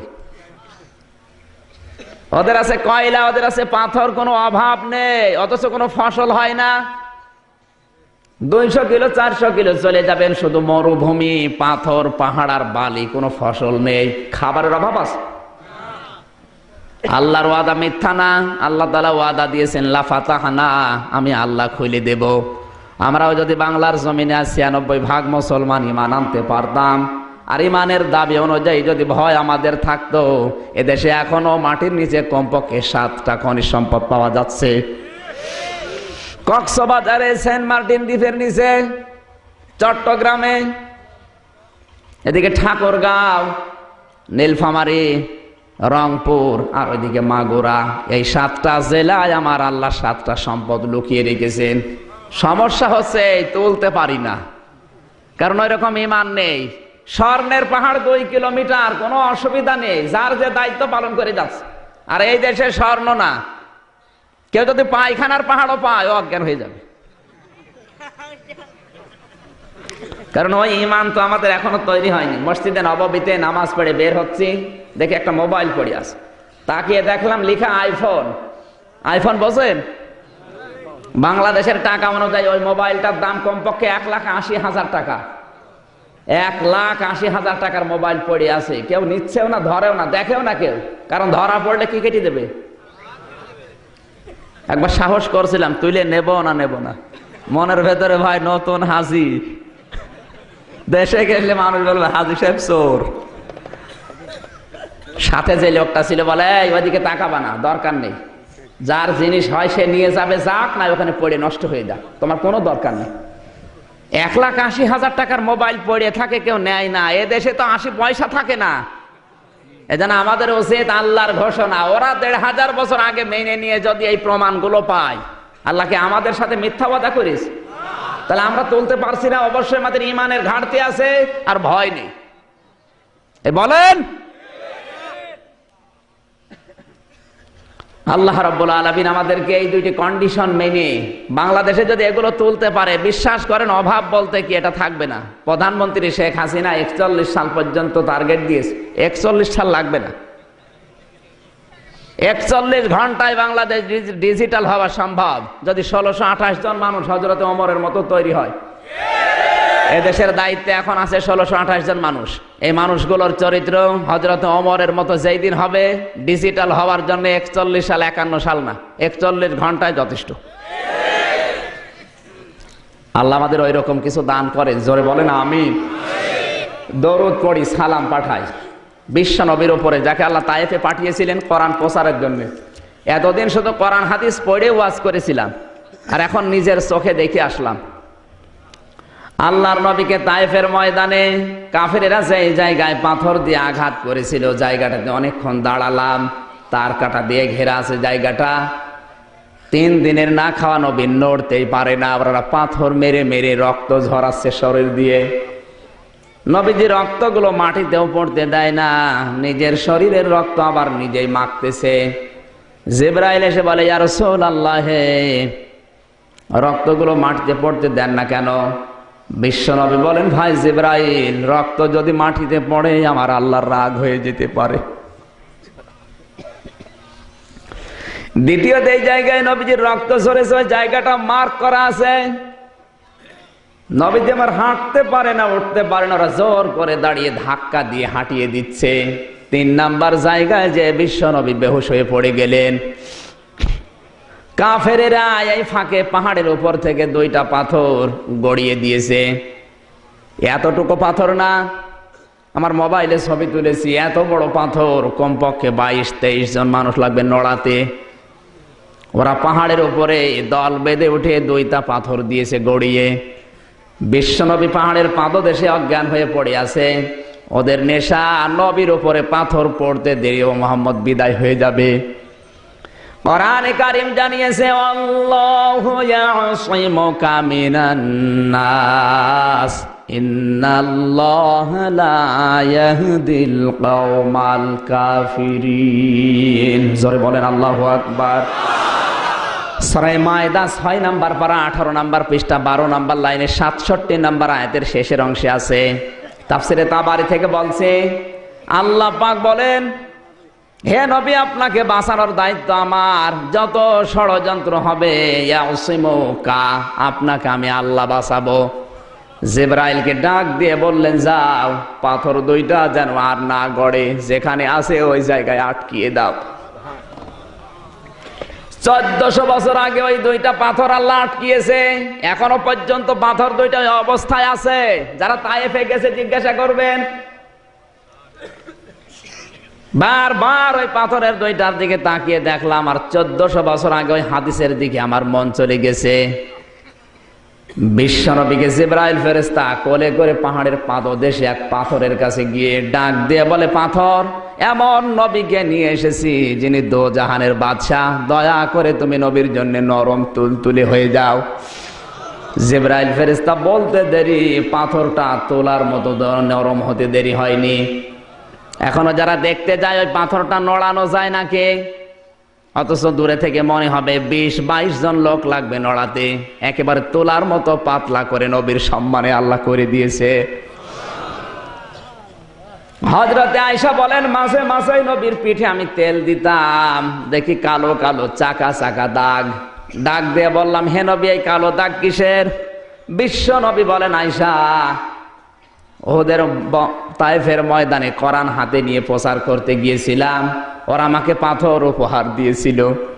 ওদের আছে কয়লা, ওদের আছে পাথর, কোনো অভাব নেই, অথচ কোনো ফসল হয় না। দুইশো কিলো চারশো কিলো চলে যাবেন, শুধু মরুভূমি, পাথর, পাহাড় আর বালি, কোনো ফসল নেই। খাবারের অভাব আছে? আল্লাহর ওয়াদা মিথ্যা না। আল্লাহ তাআলা ওয়াদা দিয়েছেন লাফাতাহনা, আমি আল্লাহ খুলে দেব। আমরাও যদি বাংলার জমিনে ছিয়ানব্বই ভাগ মুসলমান ঈমান আনতে পারতাম, আর ঈমানের দাবি অনুযায়ী যদি ভয় আমাদের থাকতো, এদেশে এখনো মাটির নিচে কমপক্ষে সাতটা খনিজ সম্পদ পাওয়া যাচ্ছে। কক্সবাজারে, সেন্ট মার্টিন দ্বীপের নিচে, চট্টগ্রামে, এদিকে ঠাকুরগাঁও, নীলফামারী, রংপুর, আর ওইদিকে মাগুরা, এই সাতটা জেলায় আমার আল্লাহ সাতটা সম্পদ লুকিয়ে রেখেছেন। সমস্যা হচ্ছে তুলতে পারি না, কারণ ওই রকম ঈমান নেই। স্বর্ণের পাহাড় দুই কিলোমিটার, কোনো অসুবিধা নেই, যার যে দায়িত্ব পালন করে যাচ্ছে। আর এই দেশে স্বর্ণ না, কেউ যদি পায়খানার পাহাড়ও পায়, অজ্ঞান হয়ে যাবে। কারণ ওই ঈমান তো আমাদের এখনো তৈরি হয়নি। মসজিদে নববীতে নামাজ পড়ে বের হচ্ছি, দেখে একটা মোবাইল পড়ে আছে, তাকিয়ে দেখলাম লিখা আইফোন। আইফোন বোঝেন? বাংলাদেশের টাকা অনুযায়ী ওই মোবাইলটার দাম কমপক্ষে এক লাখ আশি হাজার টাকা। এক লাখ আশি হাজার টাকার মোবাইল পড়ে আছে, কেউ নিচ্ছেও না, ধরেও না, দেখেও না কেউ, কারণ ধরা পড়লে কি কেটে দেবে। একবার সাহস করছিলাম তুলে নেব না নেব না, মনের ভেতরে ভাই নতুন হাজি, দেশে গেলে মানুষ বলবে হাজি সাহেব চোর। সাথে যে লোকটা ছিল বলে ওইদিকে তাকাবা না, দরকার নেই, যার জিনিস হয় সে নিয়ে যাবে, যাক না ওখানে পড়ে নষ্ট হয়ে যাক, তোমার কোনো দরকার নেই। এক লাখ আশি হাজার টাকার মোবাইল পড়ে থাকে, কেউ নেয় না। এ দেশে তো আশি পয়সা থাকে না। এজন্য আমাদের উচিত আল্লাহর ঘোষণা, ওরা দেড় হাজার বছর আগে মেনে নিয়ে যদি এই প্রমাণগুলো পায়, আল্লাহকে আমাদের সাথে মিথ্যা ওয়াদা করিস, তাহলে আমরা তুলতে পারছি না। অবশ্যই আমাদের ঈমানের ঘাটতি আছে, আর ভয় নেই। এ বলেন আল্লাহ রাব্বুল আলামিন আমাদেরকে এই দুইটি কন্ডিশন মেনে বাংলাদেশে যদি এগুলো তুলতে পারে, বিশ্বাস করেন অভাব বলতে কি এটা থাকবে না। প্রধানমন্ত্রী শেখ হাসিনা একচল্লিশ সাল পর্যন্ত টার্গেট দিয়েছে, একচল্লিশ সাল লাগবে না, একচল্লিশ ঘন্টায় বাংলাদেশ ডিজিটাল হওয়া সম্ভব যদি ষোলোশো আঠাশ জন মানুষ হযরতে ওমরের মতো তৈরি হয়। এদেশের দায়িত্বে এখন আছে ষোলোশো আঠাশ জন মানুষ। এই মানুষগুলোর চরিত্র হযরতে ওমরের মতো যেই দিন হবে, ডিজিটাল হওয়ার জন্য একচল্লিশ সাল, একান্ন সাল না, একচল্লিশ ঘন্টায় যথেষ্ট। আল্লাহ আমাদের ওই রকম কিছু দান করে, জোরে বলেন আমিন। দরুদ পড়ি, সালাম পাঠাই বিশ্ব নবীর উপরে, যাকে আল্লাহ তায়েফে পাঠিয়েছিলেন কোরআন প্রচারের জন্য। এতদিন শুধু কোরআন হাদিস পড়ে ওয়াজ করেছিলাম, আর এখন নিজের চোখে দেখে আসলাম আল্লাহর নবীকে তায়েফের ময়দানে কাফেরেরা যে জায়গায় পাথর দিয়ে আঘাত করেছিল, জায়গাটাতে অনেকক্ষণ দাঁড়ালাম। তার কাটা দিয়ে ঘেরা আছে জায়গাটা। তিন দিনের না খাওয়া নবী নড়তেই পারে না, ওরা পাথর মেরে মেরে রক্ত ঝরাচ্ছে শরীর দিয়ে। নবীজি রক্তগুলো মাটিতেও পড়তে দেয় না, নিজের শরীরের রক্ত আবার নিজেই মাখতেছে। জিবরাইল এসে বলে, ইয়া রাসূলুল্লাহ, রক্তগুলো মাটিতে পড়তে দেন না কেন? বিশ্বনবী বলেন, ভাই জিবরাইল, রক্ত যদি মাটিতে পড়ে আমার আল্লাহর রাগ হয়ে যেতে পারে। দ্বিতীয়ত এই জায়গায় নবীজির রক্ত ঝরেছে, ওই জায়গাটা মার্ক করা আছে। নবীজি আমার হাঁটতে পারে না, উঠতে পারে না, ওরা জোর করে দাঁড়িয়ে ধাক্কা দিয়ে হাঁটিয়ে দিচ্ছে। তিন নাম্বার জায়গায় যে বিশ্ব নবী বেহুশ হয়ে পড়ে গেলেন। কাফেরেরা এই ফাঁকে পাহাড়ের উপর থেকে দুইটা পাথর গড়িয়ে দিয়েছে। এতটুকু পাথর না, আমার মোবাইলে ছবি তুলেছি, এত বড় পাথর, কমপক্ষে বাইশ তেইশ জন মানুষ লাগবে নড়াতে। ওরা পাহাড়ের উপরে দল বেঁধে উঠে দুইটা পাথর দিয়েছে গড়িয়ে। বিশ্বনবী পাহাড়ের পাদদেশে অজ্ঞান হয়ে পড়ে আছে। ওদের নেশা নবীর উপরে পাথর পড়তে দেরি ও মোহাম্মদ বিদায় হয়ে যাবে। কোরআনে কারীম জানিয়েছে, আল্লাহু ইয়াসিমুকা মিনান নাস ইন্নাল্লাহা লা ইয়াহদিল কওমাল কাফিরিন। জোরে বলেন আল্লাহু আকবার। সূরা মায়দা ছয় নাম্বার পারা আঠারো নাম্বার পৃষ্ঠা বারো নাম্বার লাইনে সাতষট্টি নাম্বার আয়াতের শেষের অংশে আছে। তাফসিরে তাবারি থেকে বলছে, আল্লাহ পাক বলেন, হে নবী, আপনাকে বাঁচানোর দায়িত্ব আমার। যত ষড়যন্ত্র হবে, ইয়াসিমুকা, আপনাকে আমি আল্লাহ বাঁচাবো। জিবরাইলকে ডাক দিয়ে বললেন, যাও, পাথর দুইটা যেন আর না গড়ে, যেখানে আছে ওই জায়গায় আটকিয়ে দাও। চোদ্দশো বছর আগে ওই দুইটা পাথর আল্লাহ আটকিয়েছে, এখনো পর্যন্ত পাথর দুইটা অবস্থায় আছে। যারা তায়েফে গেছে জিজ্ঞাসা করবেন। বারবার ওই পাথরের দুইটার দিকে তাকিয়ে দেখলাম, আর চোদ্দশো বছর আগে ওই হাদিসের দিকে আমার মন চলে গেছে। বিশ্বনবীকে জিবরাইল ফেরেশতা কোলে করে পাহাড়ের পাদদেশে এক পাথরের কাছে গিয়ে ডাক দিয়ে বলে, পাথর, এমন নবীকে নিয়ে এসেছি যিনি দো জাহানের বাদশাহ, দয়া করে তুমি নবীর জন্য নরম তুলতুলে হয়ে যাও। জিবরাইল ফেরেশতা বলতে দেরি, পাথরটা তোলার মতো নরম হতে দেরি হয়নি। এখনো যারা দেখতে যায় ওই পাথরটা নড়ানো যায় নাকি, অথচ দূরে থেকে মনে হবে বিশ বাইশ জন লোক লাগবে নড়াতে। একেবারে তোলার মতো পাতলা করে নবীর সম্মানে আল্লাহ করে দিয়েছে। হযরতে আয়েশা বলেন, মাঝে মাঝে নবীর পিঠে আমি তেল দিতাম, দেখি কালো কালো চাকা চাকা দাগ। ডাক দিয়ে বললাম, হে নবী, এই কালো দাগ কিসের? বিশ্ব নবী বলেন, আয়েশা, ওদের তায়েফের ময়দানে কোরআন হাতে নিয়ে প্রচার করতে গিয়েছিলাম, ওরা আমাকে পাথর উপহার দিয়েছিল।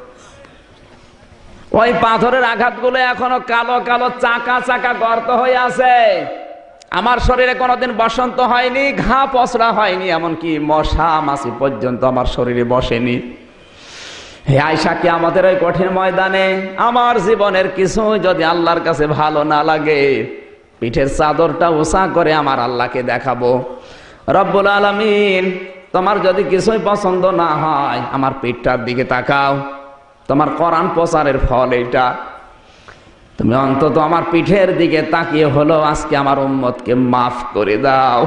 ওই পাথরের আঘাতগুলো এখনো কালো কালো চাকা চাকা গর্ত হয়ে আছে। আমার শরীরে কোনোদিন বসন্ত হয়নি, ঘা পচড়া হয়নি, এমনকি মশা মাছি পর্যন্ত আমার শরীরে বসেনি। হে আয়েশা, কিয়ামতের ওই কঠিন ময়দানে আমার জীবনের কিছু যদি আল্লাহর কাছে ভালো না লাগে, পিঠের চাদরটা উঁচা করে আমার আল্লাহকে দেখাবো। রব্বুল আলামিন, তোমার যদি কিছুই পছন্দ না হয়, আমার পিঠটার দিকে তাকাও, তোমার কোরআন প্রচারের ফল এইটা। তুমি অন্তত আমার পিঠের দিকে তাকিয়ে হলো আজকে আমার উম্মতকে মাফ করে দাও।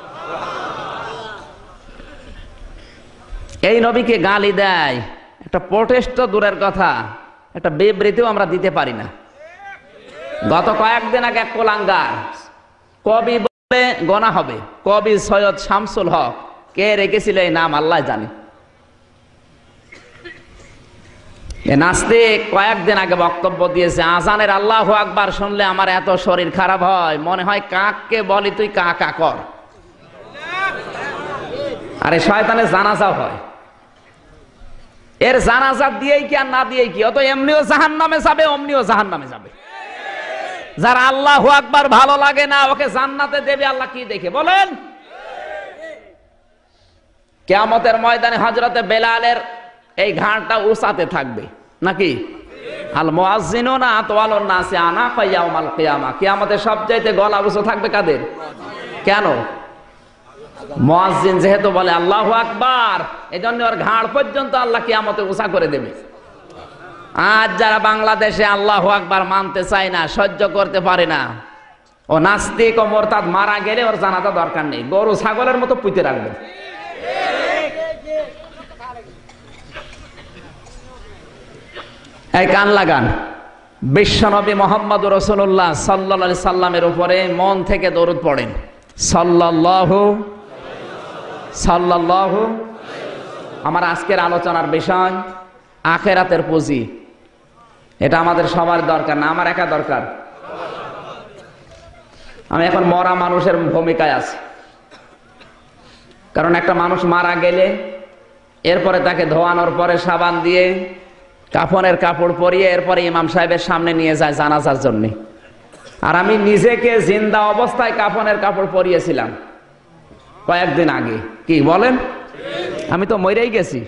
এই নবীকে গালি দেয়, একটা প্রোটেস্ট তো দূরের কথা, একটা বিবৃতিও আমরা দিতে পারি না। গত কয়েকদিন আগে এক কোলাঙ্গার কবি বলে গোনা হবে, কবি সৈয়দ শামসুল হক, কে রেখেছিল এই নাম আল্লাহ জানে। নাস্তিক কয়েকদিন আগে বক্তব্য দিয়েছে, আজানের আল্লাহু আকবার শুনলে আমার এত শরীর খারাপ হয়, মনে হয় কাককে বলি তুই কা কা কর। আরে শয়তানের জানাজা হয়, এর জানাজা দিয়েই কি আর না দিয়েই কি, অত এমনিও জাহান্নামে যাবে, অমনিও জাহান্নামে যাবে। যার আল্লাহু আকবার ভালো লাগে না, ওকে জান্নাতে দেবে আল্লাহ কি দেখে বলেন? কিয়ামতের ময়দানে হযরতে বেলালের এই ঘাড়টা উঁচাতে থাকবে নাকি? আল মুয়াজ্জিনুনা আতওয়ালুন নাসি আনাকা ইয়াউমাল কিয়ামা, কিয়ামতের সবচাইতে গলা উঁচু থাকবে কাদের? কেন? মুয়াজ্জিন যেহেতু বলে আল্লাহু আকবার, এজন্য ওর ঘাড় পর্যন্ত আল্লাহ কিয়ামতে উঁচা করে দেবে। আজ যারা বাংলাদেশে আল্লাহু আকবার মানতে চায় না, সহ্য করতে পারে না, ও নাস্তিক ও মোরতাদ মারা গেলে ওর জানাজা দরকার নেই, গরু ছাগলের মতো পুঁতে রাখবে। এই কান লাগান, বিশ্বনবী মোহাম্মদ রাসূলুল্লাহ সাল্লাল্লাহু আলাইহি সাল্লামের উপরে মন থেকে দরুদ পড়েন। সাল্লাল্লাহু সাল্লাল্লাহু। আমার আজকের আলোচনার বিষয় আখিরাতের পুঁজি। এটা আমাদের সবার দরকার না, আমার একা দরকার। আমি এখন মরা মানুষের ভূমিকায় আছি, কারণ একটা মানুষ মারা গেলে এরপরে তাকে ধোয়ানোর পরে সাবান দিয়ে কাফনের কাপড় পরিয়ে এরপরে ইমাম সাহেবের সামনে নিয়ে যায় জানাজার জন্য। আর আমি নিজেকে জিন্দা অবস্থায় কাফনের কাপড় পরিয়েছিলাম কয়েকদিন আগে। কি বলেন? আমি তো মরেই গেছি।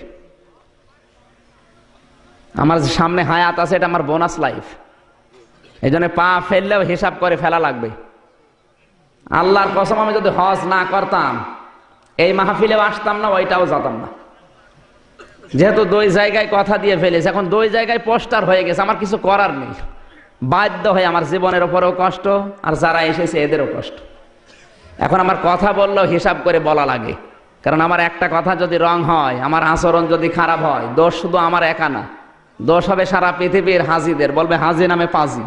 আমার সামনে হায়াত আছে, এটা আমার বোনাস লাইফ। এই জন্য পা ফেললেও হিসাব করে ফেলা লাগবে। আল্লাহর কসম, আমি যদি হজ না করতাম এই মাহফিলেও আসতাম না, ওইটাও যেতাম না। যেহেতু দুই জায়গায় কথা দিয়ে ফেলেছে, এখন দুই জায়গায় পোস্টার হয়ে গেছে, আমার কিছু করার নেই। বাধ্য হয়ে আমার জীবনের উপরেও কষ্ট, আর যারা এসেছে এদেরও কষ্ট। এখন আমার কথা বললেও হিসাব করে বলা লাগে, কারণ আমার একটা কথা যদি রং হয়, আমার আচরণ যদি খারাপ হয়, দোষ শুধু আমার একা না, দোষ হবে সারা পৃথিবীর হাজিদের। বলবে হাজি নামে পাজি।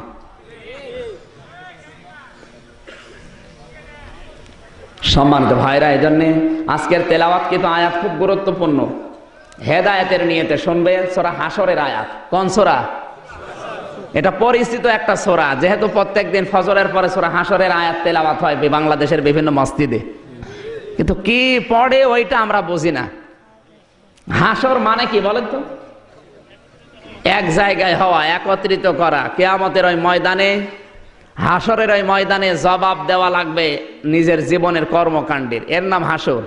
সম্মানিত ভাইরা, এই জন্যে আজকের তেলাওয়াত কিন্তু আয়াত খুব গুরুত্বপূর্ণ। হেদায়েতের নিয়তে শুনবে। সূরা হাশরের আয়াত। কোন সূরা? এটা পরিচিত একটা সূরা, যেহেতু প্রত্যেকদিন ফজরের পরে সূরা হাশরের আয়াত তেলাওয়াত হয় বাংলাদেশের বিভিন্ন মসজিদে, কিন্তু কি পড়ে ওইটা আমরা বুঝি না। হাশর মানে কি বলেন তো? এক জায়গায় হওয়া, একত্রিত করা। কিয়ামতের ওই ময়দানে, হাশরের ওই ময়দানে জবাব দেওয়া লাগবে নিজের জীবনের কর্মকাণ্ডের, এর নাম হাশর।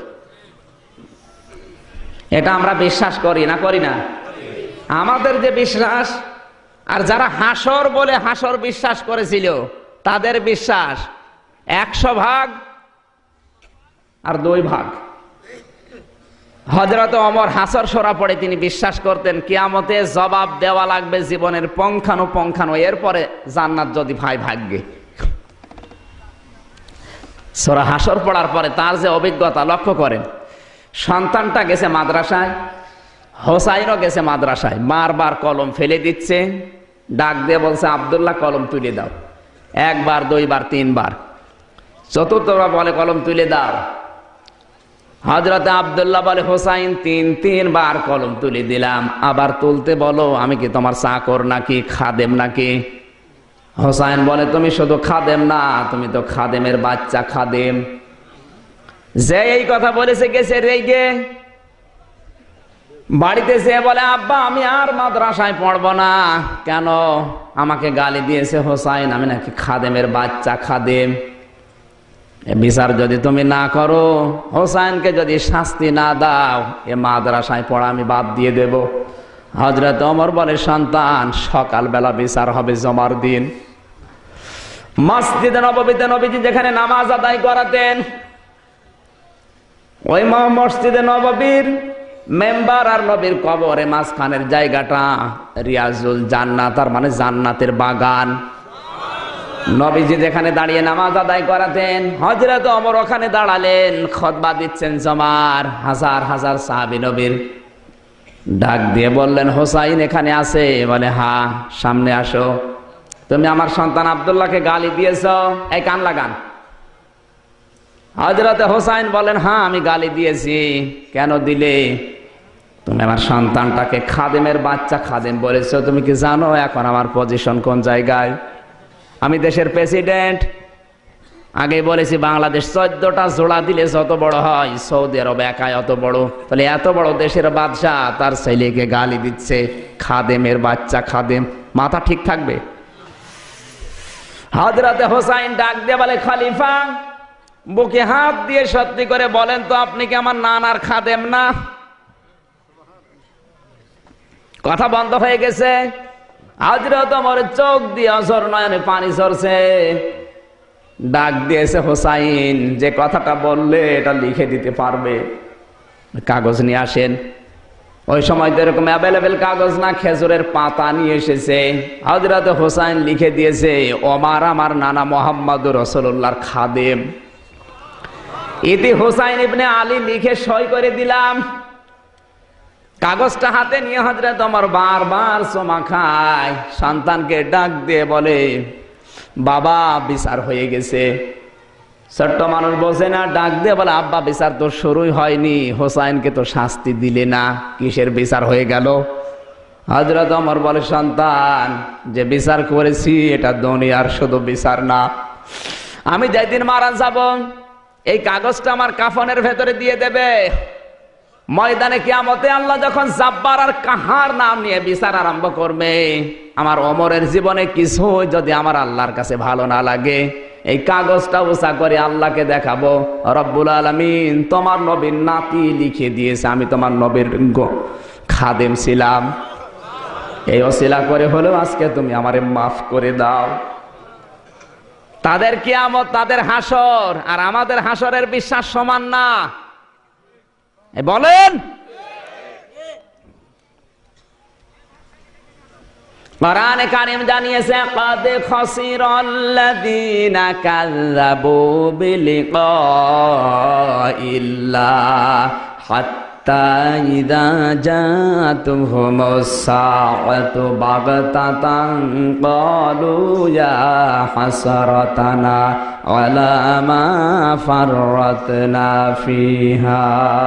এটা আমরা বিশ্বাস করি না, করি না? আমাদের যে বিশ্বাস, আর যারা হাশর বলে হাশর বিশ্বাস করেছিল তাদের বিশ্বাস একশো ভাগ আর দুই ভাগ। হযরত ওমর হাশর সূরা পড়ে তিনি বিশ্বাস করতেন কিয়ামতে জবাব দেওয়া লাগবে জীবনের পুঙ্খানুপুঙ্খানু, এরপরে জান্নাত যদি ভাই ভাগ্যে। সূরা হাশর পড়ার পরে তার যে অভিজ্ঞতা লক্ষ্য করেন। সন্তানটা গেছে মাদ্রাসায়, হোসাইনও গেছে মাদ্রাসায়, বারবার কলম ফেলে দিচ্ছে, ডাক দিয়ে বলছে আব্দুল্লাহ কলম তুলে দাও। একবার, দুইবার, তিনবার, চতুর্থবার বলে কলম তুলে দাও। হযরত আব্দুল্লাহ বলে হোসাইন তিন তিনবার কলম তুলে দিলাম, আবার তুলতে বলো, আমি কি তোমার চাকর নাকি, খাদেম নাকি? হোসাইন বলে তুমি শুধু খাদেম না, তুমি তো খাদেমের বাচ্চা খাদেম। যে এই কথা বলেছে গেছে রেগে, বাড়িতে যে বলে আব্বা আমি আর মাদ্রাসায় পড়বো না। কেন? আমাকে গালি দিয়েছে হোসাইন, আমি নাকি খাদেমের বাচ্চা খাদেম। বিচার যদি তুমি না করো, হোসাইনকে যদি শাস্তি না দাও, এ মাদ্রাসায় পড়া আমি বাদ দিয়ে দেব। হযরত ওমর বলে সন্তান, সকালবেলা বিচার হবে জমার দিন। মসজিদে নববীতে নবীজি যেখানে নামাজ আদায় করাতেন, ওই মসজিদে নববীর মেম্বার আর নবীর কবরে মাঝখানের জায়গাটা রিয়াজুল জান্নাত, তার মানে জান্নাতের বাগান। নবীজি যেখানে দাঁড়িয়ে নামাজ আদায় করাতেন, হযরত ওমর ওখানে দাঁড়ালেন, খুতবা দিচ্ছেন জমার। হাজার হাজার সাহাবী নবীর। ডাক দিয়ে বললেন হোসাইন এখানে আছে? বলে হ্যাঁ, সামনে আসো। তুমি আমার সন্তান আব্দুল্লাহকে গালি দিয়েছ, এই কান লাগান। হযরত হোসাইন বলেন হ্যাঁ আমি গালি দিয়েছি। কেন দিলে? তুমি আমার সন্তানটাকে খাদেমের বাচ্চা খাদেম বলেছো। তুমি কি জানো এখন আমার পজিশন কোন জায়গায়? আমি দেশের প্রেসিডেন্ট। আগে বলেছি বাংলাদেশ চোদ্দটা জোড়া দিলে যত বড় হয়, সৌদি আরব একাই অত বড়। তাহলে এত বড় দেশের বাদশাহ তার ছেলেকে গালি দিচ্ছে খাদেমের বাচ্চা খাদেম, মাথা ঠিক থাকবে? হযরত হোসাইন ডাক দিয়ে বলে খলিফা, বুকে হাত দিয়ে সত্যি করে বলেন তো আপনি কি আমার নানার খাদেম না? কথা বন্ধ হয়ে গেছে। হযরত ওমর চোখ দিয়ে অঝর নয়নে পানি ঝরছে। ডাক দিয়েছে হোসাইন, যে কথাটা বললে এটা লিখে দিতে পারবে? কাগজ নিয়ে আসেন। ওই সময় তো এরকম অ্যাভেলেবেল কাগজ না, খেজুরের পাতা নিয়ে এসেছে। হযরত হোসাইন লিখে দিয়েছে, ওমর আমার নানা মুহাম্মদুর রাসূলুল্লাহর খাদেম। ইতি হোসাইন ইবনে আলী লিখে সই করে দিলাম। কাগজটা হাতে নিয়ে হযরত ওমর বারবার চুমা খায়, সন্তানকে ডাক দিয়ে বলে, বাবা বিচার হয়ে গেছে। ছোট্ট মানুষ বসে না, ডাক দিয়ে বলে, আব্বা বিচার তো শুরুই হয়নি, হোসাইনকে তো শাস্তি দিলে না, কিসের বিচার হয়ে গেল? হযরত ওমর বলে, সন্তান, যে বিচার করেছি এটা দুনিয়ার শুধু বিচার না, আমি যেদিন মারা যাব এই কাগজটা আমার কাফনের ভেতরে দিয়ে দেবে। ময়দানে কিয়ামতে আল্লাহ যখন জাব্বার আর কাহার নাম নিয়ে বিচার আরম্ভ করবে, আমার ওমরের জীবনে কিছু যদি আমার আল্লাহর কাছে ভালো না লাগে, এই কাগজটা উঁচা করে আল্লাহকে দেখাবো, রব্বুল আলামিন তোমার নবীর নাতি লিখে দিয়েছে আমি তোমার নবীর খাদেম ছিলাম, এই ওসিলা করে হলেও আজকে তুমি আমারে মাফ করে দাও। তাদের কিয়ামত, তাদের হাসর আর আমাদের হাসরের বিশ্বাস সমান না, বলেন? কোরআনে কারীম জানিয়েছে, কাদ খাসিরাল্লাযীনা কাযযাবু বিলিকাইল্লাহ হাত্তা ইযা জাতুহুমুস সাআতু বাগতাতান ক্বালু ইয়া হাসরাতানা আলা মা ফাররাতনা ফিহা।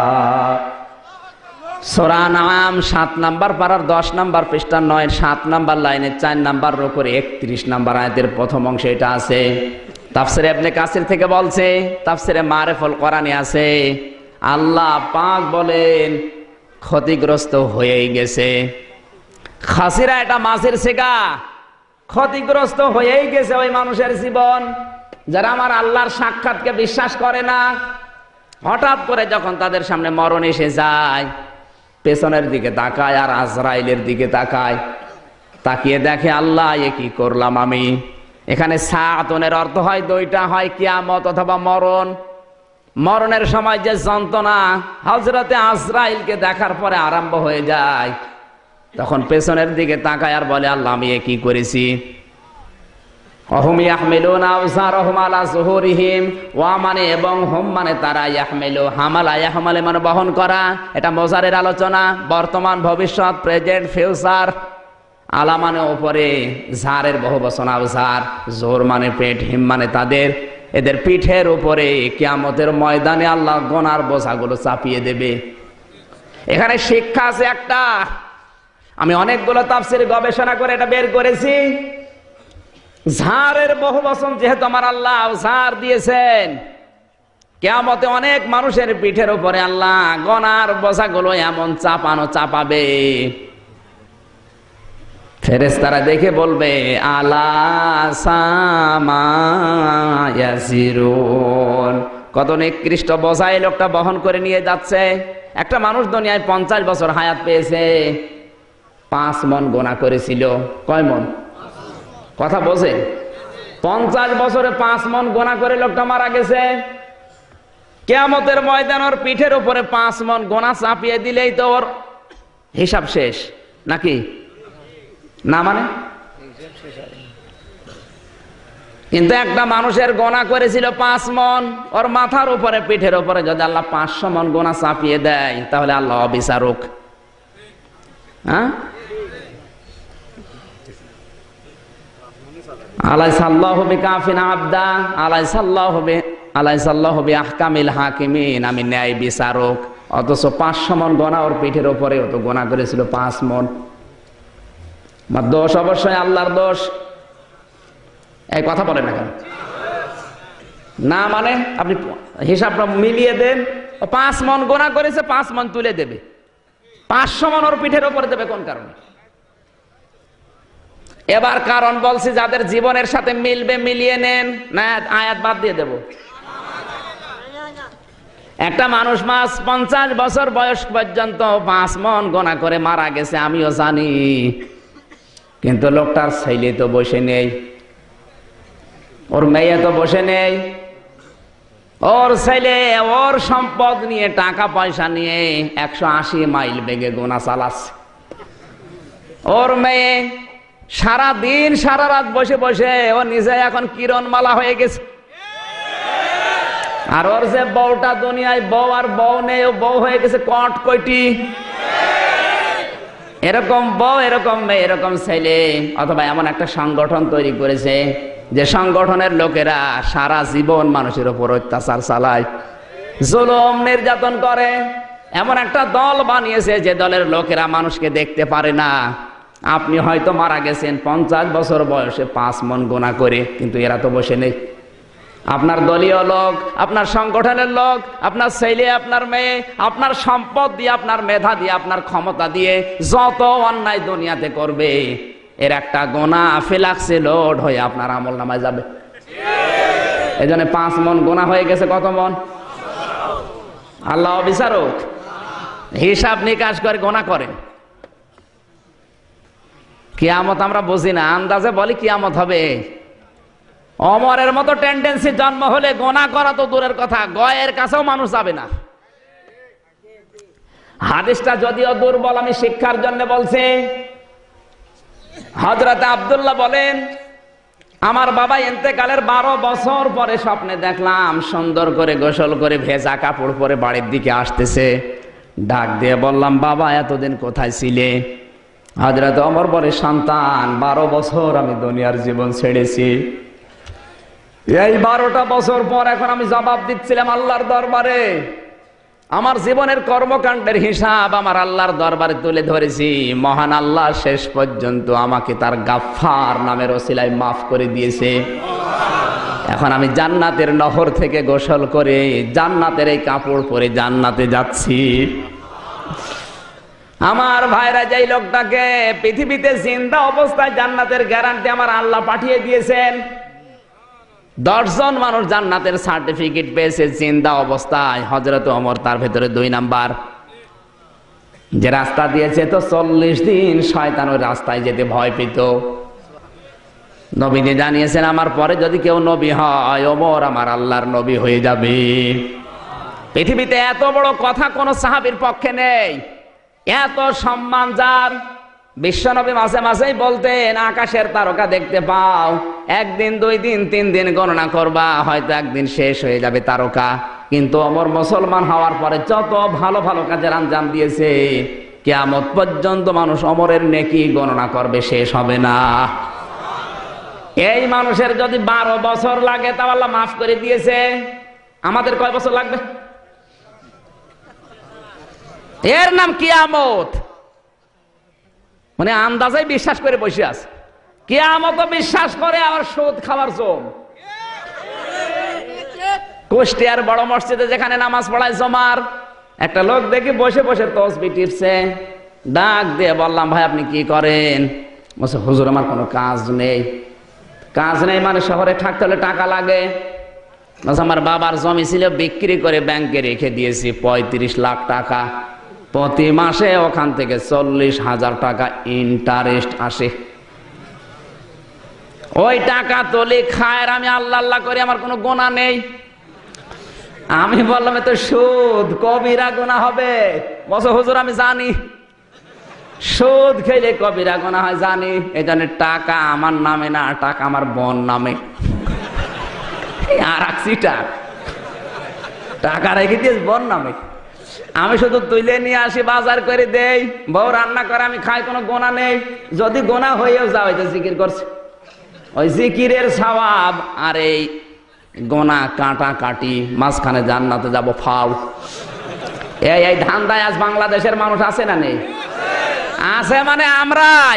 সূরা নাম সাত নাম্বার পারার দশ নাম্বার পৃষ্ঠা নয় সাত নাম্বার লাইনে চার নাম্বার রোকরে একত্রিশ নাম্বার আয়াতের প্রথম অংশে এটা আছে। তাফসিরে ইবনে কাসির থেকে বলছে, তাফসিরে মারিফুল কোরআনে আছে, আল্লাহ পাক বলেন ক্ষতিগ্রস্ত হয়েই গেছে। খাসিরা এটা মাছের সেগা, ক্ষতিগ্রস্ত হয়েই গেছে ওই মানুষের জীবন যারা আমার আল্লাহর সাক্ষাৎকে বিশ্বাস করে না। হঠাৎ করে যখন তাদের সামনে মরণ এসে যায়, পেছনের দিকে তাকায় আর আজরাইলের দিকে তাকায়, তাকিয়ে দেখে আল্লাহ এ কি করলাম আমি। এখানে সাআতুনের অর্থ হয় দুইটা, হয় কিয়ামত অথবা মরণ। মরণের সময় যে যন্ত্রণা হযরতে আজরাইলকে দেখার পরে আরম্ভ হয়ে যায়, তখন পেছনের দিকে তাকায় আর বলে আল্লাহ আমি এ কি করেছি। অহুম ইয়াহমিলুনা আওযারহুম আলা যুহুরিহিম, ওয়া মানে এবং হুম মানে তারা, ইয়াহমিলু হামালা, ইয়াহমালে মানে বহন করা। এটা মোজারের আলোচনা, বর্তমান ভবিষ্যৎ প্রেজেন্ট ফিউচার। আলা মানে উপরে, জারের বহু বচন আওযার, জোর মানে পেট, হিম মানে তাদের, এদের পিঠের উপরে কিয়ামতের ময়দানে আল্লাহ গোনার বোঝাগুলো চাপিয়ে দেবে। এখানে শিক্ষা আছে একটা, আমি অনেকগুলো তাফসীর গবেষণা করে এটা বের করেছি। ঝাড়ের বহু বচন যেহেতু আমার আল্লাহ ঝাড় দিয়েছেন, কিয়ামতে অনেক মানুষের পিঠের উপরে আল্লাহ গনার বোঝাগুলো এমন চাপানো চাপাবে, ফেরেশতারা দেখে বলবে আলা সামা ইয়াসিরুন, কত নিকৃষ্ট বোঝাই লোকটা বহন করে নিয়ে যাচ্ছে। একটা মানুষ দুনিয়ায় পঞ্চাশ বছর হায়াত পেয়েছে, পাঁচ মন গোনা করেছিল। কয় মন? কথা বোঝে? পঞ্চাশ বছরে পাঁচ মন গোনা করে লোকটা মারা গেছে। কিয়ামতের ময়দান ওর পিঠের উপরে পাঁচ মন গোনা চাপিয়ে দিলেই তো ওর হিসাব শেষ নাকি না? মানে কিন্তু একটা মানুষের গোনা করেছিল পাঁচ মন, ওর মাথার উপরে পিঠের উপরে যদি আল্লাহ পাঁচশো মন গোনা চাপিয়ে দেয়, তাহলে আল্লাহ অবিচারক। হ্যাঁ, আলাইসাল্লাহু বিকাফিন আবদা, আলাইসাল্লাহু বি আলাইসাল্লাহু বিআহকামিল হাকিমিন, আমি ন্যায় বিচারক। অথচ পাঁচশো মন গোনা ওর পিঠের উপরে, ও তো গোনা করেছিল পাঁচ মন। দোষ অবশ্যই আল্লাহর দোষ। এই কথা বলেন না কেন? না মানে আপনি হিসাবটা মিলিয়ে দেন, পাঁচ মন গোনা করেছে, পাঁচ মন তুলে দেবে, পাঁচশো মন ওর পিঠের উপরে দেবে কোন কারণে? এবার কারণ বলছি যাদের জীবনের সাথে মিলবে মিলিয়ে নেন, না আয়াত বাদ দিয়ে দেব। একটা মানুষ মাস পঞ্চাশ বছর বয়স পর্যন্ত পাঁচ মন গোনা করে মারা গেছে, আমিও জানি, কিন্তু লোকটার ছেলে তো বসে নেই, ওর মেয়ে তো বসে নেই, ওর ছেলে ওর সম্পদ নিয়ে টাকা পয়সা নিয়ে একশো আশি মাইল বেগে গোনা চালাচ্ছে। ওর মেয়ে সারা দিন সারা রাত বসে বসে ও নিজে এখন কিরণমালা হয়ে গেছে। আর ওর যে বউটা দুনিয়ায় বউ আর বউ নেই, ও বউ হয়ে গেছে কট কয়টি। এরকম বউ, এরকম মেয়ে, এরকম ছেলে, অথবা এমন একটা সংগঠন তৈরি করেছে যে সংগঠনের লোকেরা সারা জীবন মানুষের উপর অত্যাচার চালায়, জুলুম নির্যাতন করে। এমন একটা দল বানিয়েছে যে দলের লোকেরা মানুষকে দেখতে পারে না। আপনি হয়তো মারা গেছেন পঞ্চাশ বছর বয়সে পাঁচ মন গোনা করে, কিন্তু এরা তো বসে নেই। আপনার দলীয় লোক, আপনার সংগঠনের লোক, আপনার ছেলে, আপনার মেয়ে, আপনার সম্পদ দিয়ে, আপনার মেধা দিয়ে, আপনার ক্ষমতা দিয়ে যত অন্যায় দুনিয়াতে করবে, এর একটা গোনা ফেলাক্সে লোড হয়ে আপনার আমল নামায় যাবে। এই জন্য পাঁচ মন গোনা হয়ে গেছে। কত মন? আল্লাহ বিচারক, হিসাব নিকাশ করে গোনা করে। কিয়ামত আমরা বুঝি না, আন্দাজে বলি কিয়ামত হবে। অমরের মতো টেন্ডেন্সি জন্ম হলে গোনা করা তো দূরের কথা, গয়ের কাছেও মানুষ যাবে না। হাদিসটা যদিও দুর্বল, আমি শিক্ষার জন্য বলছি। হযরত আব্দুল্লাহ বলেন, আমার বাবা ইন্তেকালের বারো বছর পরে স্বপ্নে দেখলাম সুন্দর করে গোসল করে ভেজা কাপড় পরে বাড়ির দিকে আসতেছে। ডাক দিয়ে বললাম, বাবা এতদিন কোথায় ছিলে? হযরত ওমর বলে, সন্তান, বারো বছর আমি দুনিয়ার জীবন ছেড়েছি। এই বারোটা বছর পর এখন আমি জবাব দিচ্ছিলাম আল্লাহর দরবারে। আমার জীবনের কর্মকাণ্ডের হিসাব আমার আল্লাহর দরবারে তুলে ধরেছি। মহান আল্লাহ শেষ পর্যন্ত আমাকে তার গাফফার নামের ওসিলায় মাফ করে দিয়েছে। এখন আমি জান্নাতের নহর থেকে গোসল করে জান্নাতের এই কাপড় পরে জান্নাতে যাচ্ছি। আমার ভাইরা, যেই লোকটাকে পৃথিবীতে জিন্দা অবস্থায় জান্নাতের গ্যারান্টি আমার আল্লাহ পাঠিয়ে দিয়েছেন, দশজন মানুষ জান্নাতের সার্টিফিকেট পেয়েছে জিন্দা অবস্থায়, হযরত ওমর তার ভেতরে দুই নাম্বার। যে রাস্তা দিয়েছে তো চল্লিশ দিন শয়তান ওই রাস্তায় যেতে ভয় পেত। নবীজি জানিয়েছেন, আমার পরে যদি কেউ নবী হয়, ওমর আমার আল্লাহর নবী হয়ে যাবে। পৃথিবীতে এত বড় কথা কোন সাহাবীর পক্ষে নেই, এত সম্মান যার। বিশ্বনবী মাঝে মাঝেই বলতেন, আকাশের তারকা দেখতে পাও, একদিন দুই দিন তিন দিন গণনা করবা, হয়তো একদিন শেষ হয়ে যাবে তারকা। কিন্তু ওমর মুসলমান হওয়ার পরে যত ভালো ভালো কাজের আঞ্জাম দিয়েছে, কিয়ামত পর্যন্ত মানুষ ওমরের নেকি গণনা করবে, শেষ হবে না। এই মানুষের যদি বারো বছর লাগে তা আল্লাহ মাফ করে দিয়েছে, আমাদের কয় বছর লাগবে? এর নাম কিয়ামত। মানে আন্দাজে বিশ্বাস করে বসে আছে, কিয়ামত বিশ্বাস করে, আবার সুদ খাবার জম। কুষ্টিয়ার বড় মসজিদে যেখানে নামাজ পড়ায় জমার, একটা লোক দেখি বসে বসে তসবিহ টিপছে। ডাক দিয়ে বললাম, ভাই আপনি কি করেন? বলছে, হুজুর আমার কোনো কাজ নেই। কাজ নেই মানে শহরে থাকতে হলে টাকা লাগে। আমার বাবার জমি ছিল, বিক্রি করে ব্যাংকে রেখে দিয়েছি পঁয়ত্রিশ লাখ টাকা। প্রতি মাসে ওখান থেকে চল্লিশ হাজার টাকা ইন্টারেস্ট আসে। ওই টাকা তোলে খায়, আমি আল্লাহ আল্লাহ করি, আমার কোনো গোনা নেই। আমি বললাম, এ তো সুদ, কবিরা গোনা হবে। বলছে, হুজুর আমি জানি সুদ খেলে কবিরা গোনা হয়, জানি। এই জন্য টাকা আমার নামে না, টাকা আমার বোন নামে। আর আছিটা টাকা রেখে দিয়েছ বোন নামে। আমি শুধু তুলে নিয়ে আসি, বাজার করে দেই, বউ রান্না করে, আমি খাই, কোনো গোনা নেই। যদি গোনা হয়েও যাও, এই যে জিকির করছে, ওই জিকিরের সওয়াব আর এই গোনা কাটা কাটি, মাঝখানে জান্নাতে যাব ফাউ। এই এই ধান্দায় আজ বাংলাদেশের মানুষ আছে না নেই? আছে, মানে আমরাই।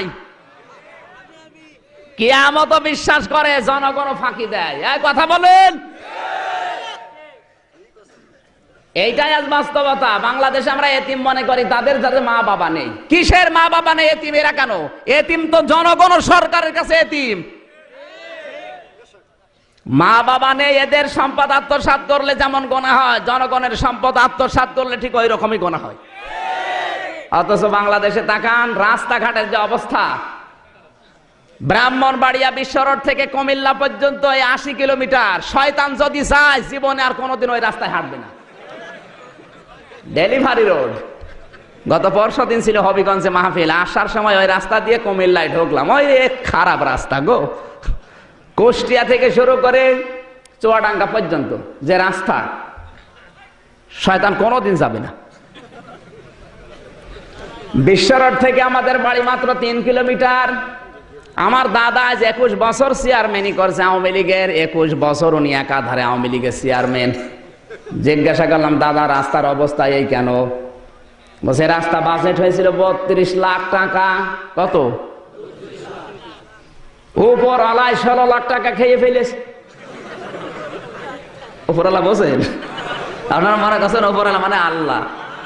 কিয়ামত বিশ্বাস করে, জনগণ ফাঁকি দেয়। এই কথা বলেন, এইটাই আজ বাস্তবতা। বাংলাদেশে আমরা এতিম মনে করি তাদের যাদের মা বাবা নেই। কিসের মা বাবা নেই? এতিম এরা কেন? এতিম তো জনগণ, সরকারের কাছে এতিম। মা বাবা নেই, এদের সম্পদ আত্মসাৎ করলে যেমন গোনা হয়, জনগণের সম্পদ আত্মসাৎ করলে ঠিক ওই রকমই গোনা হয়। অথচ বাংলাদেশে তাকান, রাস্তাঘাটের যে অবস্থা, ব্রাহ্মণবাড়িয়া বিশ্ব রোড থেকে কুমিল্লা পর্যন্ত এই আশি কিলোমিটার, শয়তান যদি চায় জীবনে আর কোনোদিন ওই রাস্তায় হাঁটবে না। Delivery road. গত পরশু দিন ছিল হবিগঞ্জে মাহফিল, আসার সময় ওই রাস্তা দিয়ে কুমিল্লায় ঢুকলাম। ওই খারাপ রাস্তা গো, কুষ্টিয়া থেকে শুরু করে চুয়াডাঙ্গা পর্যন্ত যে রাস্তা, শয়তান কোনোদিন যাবে না। বিশ্ব রোড থেকে আমাদের বাড়ি মাত্র তিন কিলোমিটার। আমার দাদা আজ একুশ বছর চেয়ারম্যানই করছে আওয়ামী লীগের, একুশ বছর উনি একাধারে আওয়ামী লীগের চেয়ারম্যান। জিজ্ঞাসা করলাম, দাদা রাস্তার অবস্থা এই কেন? বলছে রাস্তা বাজেট হয়েছিল বত্রিশ লাখ টাকা। কত? উপর আলায় ষোলো লাখ টাকা খেয়ে ফেলেছে। উপরওয়ালা বলছেন, আপনারা মনে করছেন উপরওয়ালা মানে আল্লাহ।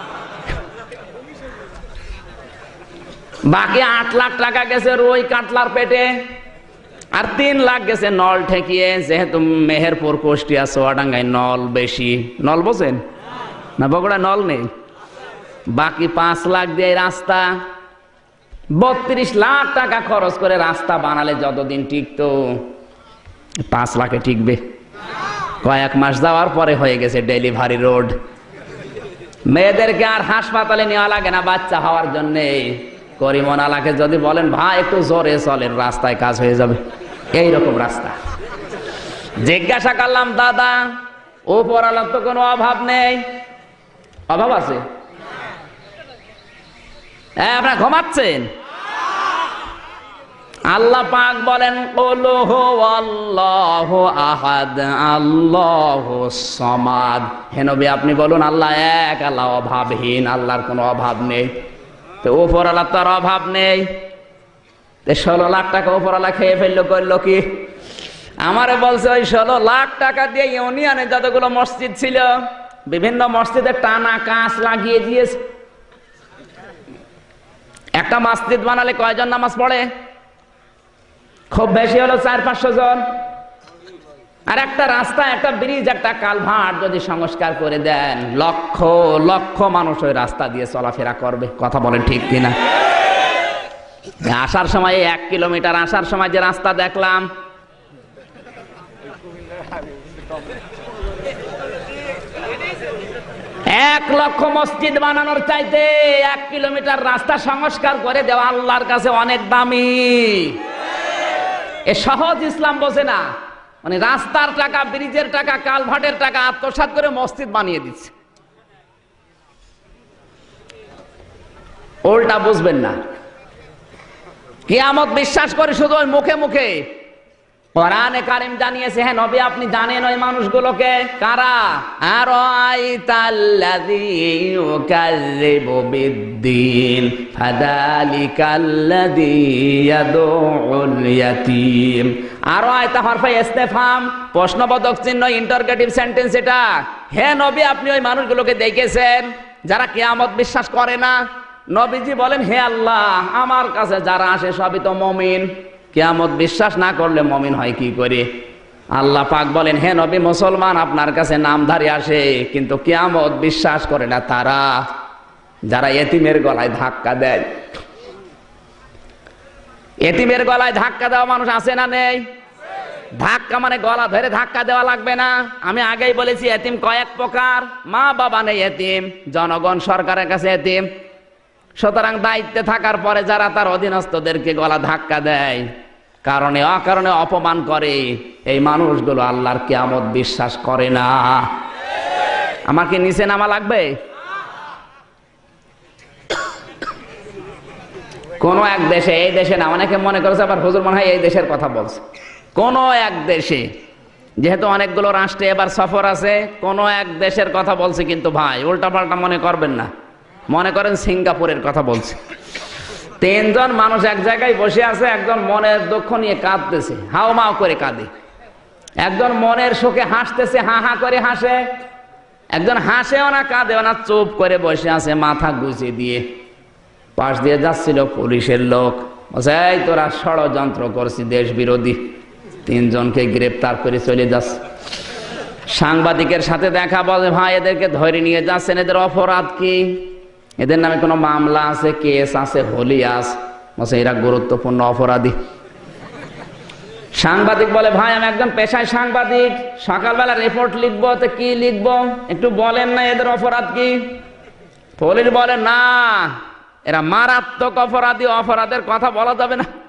বাকি আট লাখ টাকা গেছে রুই কাতলার পেটে, আর তিন লাখ গেছে নল ঠেকিয়ে। যেহেতু মেহেরপুর, কুষ্টিয়া, চুয়াডাঙ্গায় নল বেশি। নল বোঝেন না? বগুড়া নল নেই। বাকি পাঁচ লাখ দিয়ে রাস্তা, বত্রিশ লাখ টাকা খরচ করে রাস্তা বানালে যতদিন টিকতো, পাঁচ লাখে টিকবে? কয়েক মাস যাওয়ার পরে হয়ে গেছে ডেলিভারি রোড। মেয়েদেরকে আর হাসপাতালে নেওয়া লাগে না বাচ্চা হওয়ার জন্যে। করিমনালাকে যদি বলেন ভাই একটু জোরে চলেন, রাস্তায় কাজ হয়ে যাবে। এইরকম রাস্তা। জিজ্ঞাসা করলাম, দাদা উপরওয়ালার তো কোনো অভাব নেই? অভাব আছে? হ্যাঁ, আপনারা ঘুমাচ্ছেন? আল্লাহ পাক বলেন কুলহু আল্লাহু আহাদ আল্লাহু সামাদ। হে নবী আপনি বলুন আল্লাহ এক, আল্লাহ অভাবহীন, আল্লাহর কোনো অভাব নেই। তো উপরওয়ালার তো আর অভাব নেই। ষোলো লাখ টাকা উপরওয়ালা খেয়ে ফেললো, করলো কি? আমারে বলছে ওই ষোলো লাখ টাকা দিয়ে ইউনিয়নে যতগুলো মসজিদ ছিল, বিভিন্ন মসজিদে টানা কাঁচ লাগিয়ে দিয়েছে। একটা মসজিদ বানালে কয়জন নামাজ পড়ে? খুব বেশি হলো চার পাঁচশো জন। আর একটা রাস্তা, একটা ব্রিজ, একটা কালভার্ট যদি সংস্কার করে দেন, লক্ষ লক্ষ মানুষ ওই রাস্তা দিয়ে চলাফেরা করবে। কথা বলেন ঠিক কিনা? আসার সময় এক কিলোমিটার আসার সময় যে রাস্তা দেখলাম, এক লক্ষ মসজিদ বানানোর চাইতে এক কিলোমিটার রাস্তা সংস্কার করে দেওয়া আল্লাহর কাছে অনেক দামি। এ সহজ ইসলাম বোঝে না। মানে রাস্তার টাকা, ব্রিজের টাকা, কালভার্টের টাকা আত্মসাৎ করে মসজিদ বানিয়ে দিচ্ছে। উল্টা বুঝবেন না। কিয়ামত বিশ্বাস করে শুধু ওই মুখে মুখে। কোরআনে কারিম জানিয়েছে, হ্যাঁ নবী আপনি জানেন ওই মানুষগুলোকে কারা? আরাইতাল্লাযী ইউকাযযিবু বিদ্দীন ফাযালিকাল্লাযী ইয়াদউল ইয়াতীম। আরাইতা হরফে ইস্তেফহাম, প্রশ্নবোধক চিহ্ন, ইন্টারগেটিভ সেন্টেন্স এটা। হে নবী আপনি ওই মানুষগুলোকে দেখেছেন যারা কিয়ামত বিশ্বাস করে না? নবীজি বলেন, হে আল্লাহ আমার কাছে যারা আসে সবই তো মুমিন, কিয়ামত বিশ্বাস না করলে মুমিন হয় কি করে? আল্লাহ পাক বলেন, হে নবী মুসলমান আপনার কাছে নামধারী আসে কিন্তু কিয়ামত বিশ্বাস করে না তারা যারা এতিমের গলায় ধাক্কা দেয়। এতিমের গলায় ধাক্কা দেওয়া মানুষ আছে না নেই? ধাক্কা মানে গলা ধরে ধাক্কা দেওয়া লাগবে না। আমি আগেই বলেছি এতিম কয়েক প্রকার। মা বাবা নেই এতিম, জনগণ সরকারের কাছে এতিম। সুতরাং দায়িত্বে থাকার পরে যারা তার অধীনস্থদেরকে গলা ধাক্কা দেয়, কারণে অকারণে অপমান করে, এই মানুষগুলো আল্লাহর কিয়ামত বিশ্বাস করে না। আমাকে নিচে নামা লাগবে? কোন এক দেশে, এই দেশে না, অনেকে মনে করেছে আবার হুজুর মনে হয় এই দেশের কথা বলছে। কোন এক দেশে, যেহেতু অনেকগুলো রাষ্ট্রে এবার সফর আছে, কোন এক দেশের কথা বলছে কিন্তু ভাই উল্টা পাল্টা মনে করবেন না। মনে করেন সিঙ্গাপুরের কথা বলছে। তিনজন মানুষ এক জায়গায় বসে আছে, একজন মনের দুঃখ নিয়ে কাঁদতেছে, হাও মাও করে কাঁদে। একজন মনের শোকে হাসতেছে, হা হা করে হাসে। একজন হাসেও না কাঁদেও না, চুপ করে বসে আছে মাথা গুছিয়ে দিয়ে। পাশ দিয়ে যাচ্ছিল পুলিশের লোক, বলছে এই তোরা ষড়যন্ত্র করছি দেশ বিরোধী। তিনজনকে গ্রেপ্তার করে চলে যাচ্ছে। সাংবাদিকের সাথে দেখা, বলে ভাই এদেরকে ধরে নিয়ে যাচ্ছেন, এদের অপরাধ কি? এদের নামে কোনো মামলা আছে, কেস আছে, হলি আছে? বলছে এরা গুরুত্বপূর্ণ অপরাধী। সাংবাদিক বলে, ভাই আমি একজন পেশায় সাংবাদিক, সকালবেলা রিপোর্ট লিখবো, তো কি লিখবো একটু বলেন না, এদের অপরাধ কি? পুলিশ বলে, না এরা মারাত্মক অপরাধী, অপরাধের কথা বলা যাবে না।